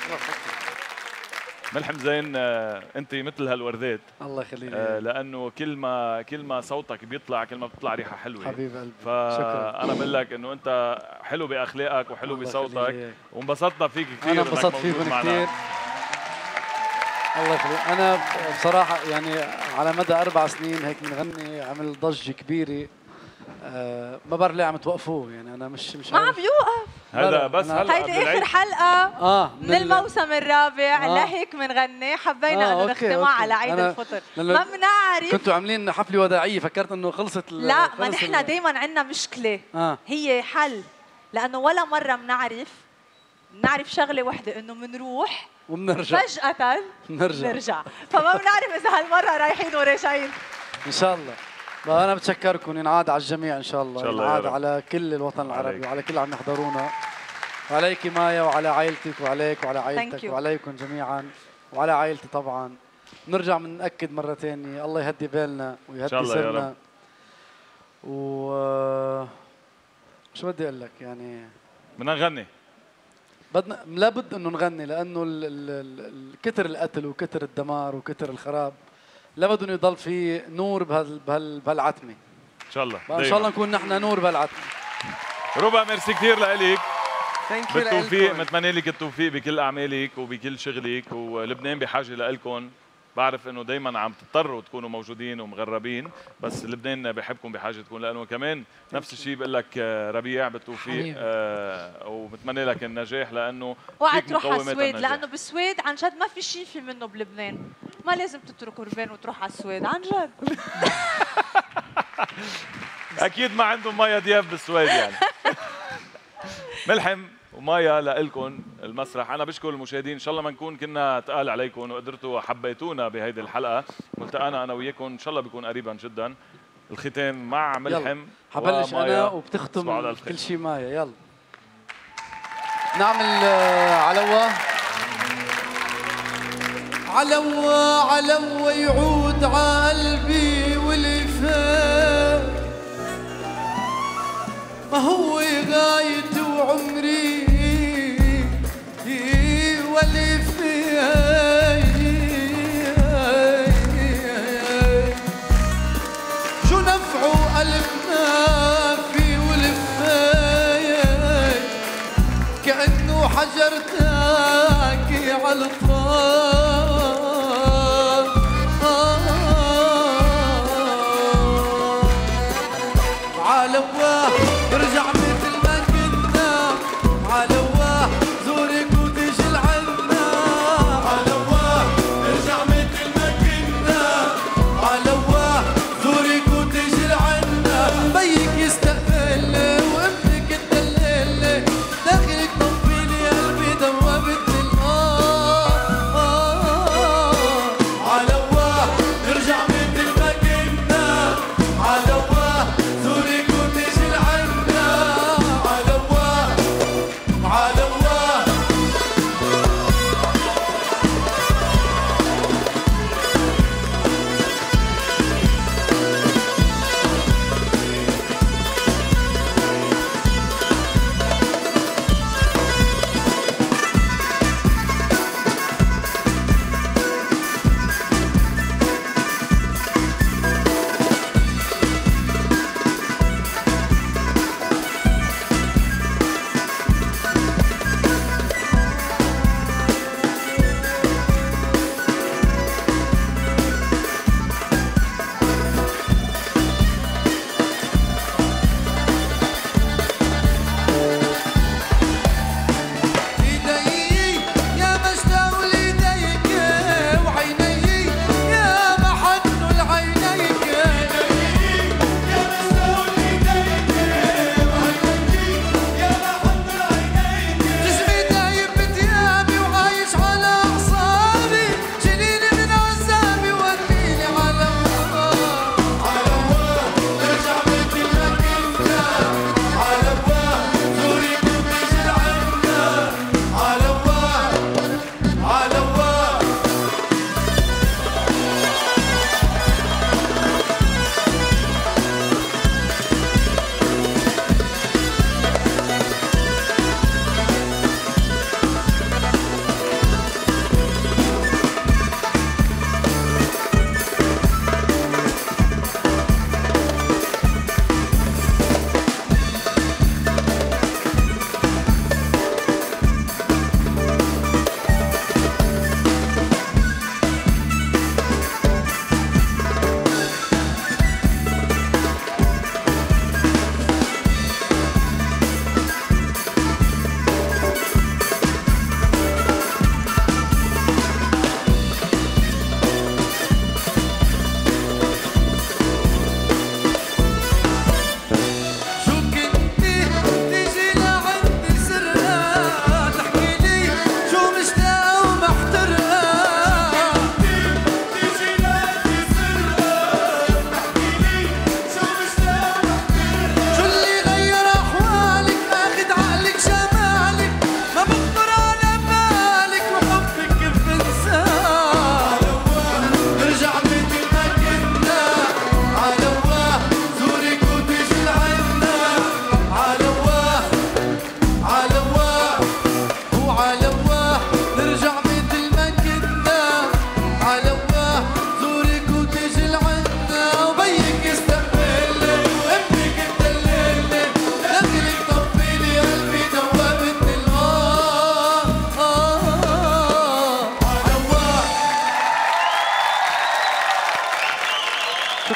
ملحم زين آه، انت مثل هالوردات. الله يخليك. آه، لانه كل ما كل ما صوتك بيطلع كل ما بتطلع ريحه حلوه. حبيب قلبي. فانا بقول لك انه انت حلو باخلاقك وحلو بصوتك وانبسطنا فيك كثير. انا انبسطت فيكم كثير. الله يخليك. انا بصراحه يعني على مدى اربع سنين هيك مغني عمل ضجه كبيره. أه ما بعرف ليه عم توقفوه، يعني انا مش مش ما عم بيوقف هذا بس هلا هيدي اخر حلقه آه من الموسم الرابع آه لهيك منغني، حبينا آه انه نختمها على عيد الفطر. ما بنعرف كنتوا عاملين حفله وداعيه فكرت انه خلصت. لا ما نحن دائما عندنا مشكله آه. هي حل، لانه ولا مره بنعرف بنعرف شغله وحده انه بنروح وبنرجع فجاه بنرجع نرجع، فما بنعرف اذا هالمره رايحين وراجعين. ان شاء الله. أنا بتشكركم، ينعاد على الجميع إن شاء الله، إن شاء الله ينعاد على كل الوطن العربي عليك. وعلى كل اللي عم يحضرونا، وعليك مايا وعلى عائلتك وعليك وعلى عائلتك وعليكم جميعا وعلى عائلتي طبعا. نرجع بنأكد مرة ثانية، الله يهدي بالنا ويهدي سرنا. و شو بدي أقول لك يعني بدنا نغني. بدنا لابد إنه نغني، لأنه ال... ال... ال... كتر القتل وكتر الدمار وكتر الخراب، لابد انه يضل في نور بهال بهال بهالعتمه. ان شاء الله ان شاء الله نكون نحن نور بهالعتمه. ربا ميرسي كثير لك. بالتوفيق، متمنى لك التوفيق بكل اعمالك وبكل شغلك، ولبنان بحاجه لكم. بعرف انه دائما عم تضطروا تكونوا موجودين ومغربين، بس لبنان بحبكم بحاجه تكون، لانه كمان نفس الشيء بقول لك ربيع بالتوفيق. آه وبتمنى لك النجاح، لانه اوعى تروح على السويد، لانه بالسويد عن جد ما في شيء في منه بلبنان. ما لازم تترك لبنان وتروح على السويد عن جد. اكيد ما عندهم مايا دياب بالسويد يعني. ملحم ومايا لإلكم المسرح. أنا بشكر المشاهدين، إن شاء الله ما نكون كنا تقال عليكم وقدرتوا حبيتونا بهيدي الحلقة. ملتقانا أنا وياكم إن شاء الله بيكون قريبا جدا. الختام مع ملحم حبلش أنا وبتختم كل شيء مايا. يلا نعمل علوة علوة علوة يعود عالقلبي واللي فات، ما هو غايتي وعمري واللي فيه. شو نفعه قلبنا فيه والفايت، كأنه حجر تاكي على الطار. علوة ارجع مثل ما كنا، علوة زورك وتجي لعنا، علوة ارجع مثل ما كنا، علوة زورك وتجي لعنا. بيك يستقبلني وامك تدللني، داخلك طفيلي قلبي دوبت النار.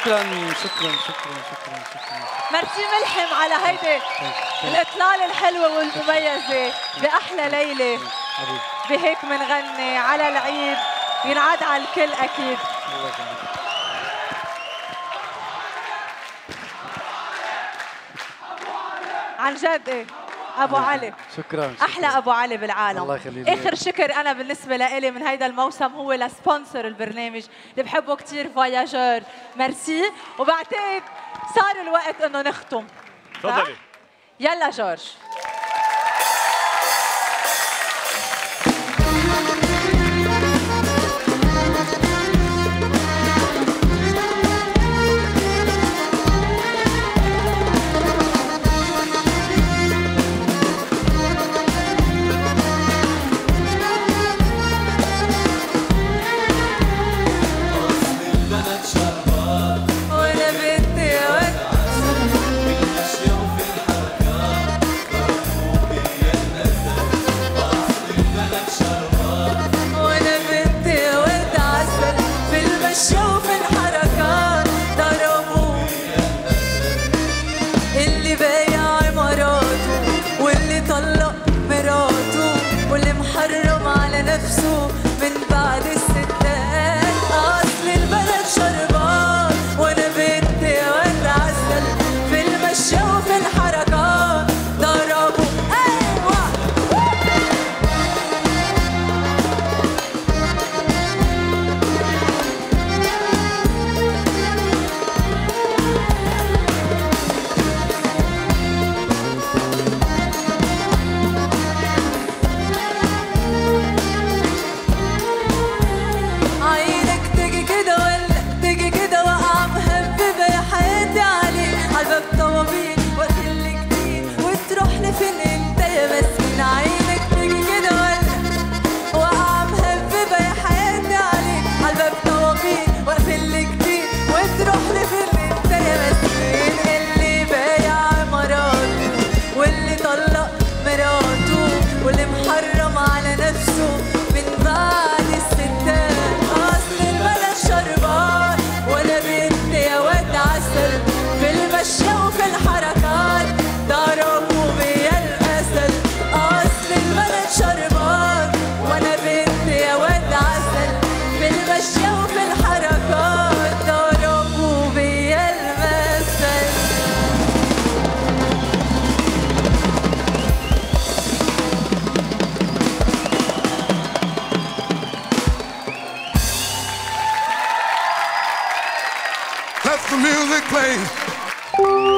شكرا شكرا شكرا شكرا شكرا. ميرسي ملحم على هيدي الاطلاله الحلوه والمميزه باحلى ليله بهيك منغني على العيد، ينعاد على الكل اكيد. الله يسلمك. عن جد ايه ابو علي. شكرا. احلى ابو علي بالعالم. الله يخليك. اخر شكر انا بالنسبه لإلي من هيدا الموسم هو لسبونسر البرنامج اللي بحبه كثير، فواياجور. ميرسي. وبعتقد صار الوقت انه نختم. تفضلي. يلا جورج. Let the music play.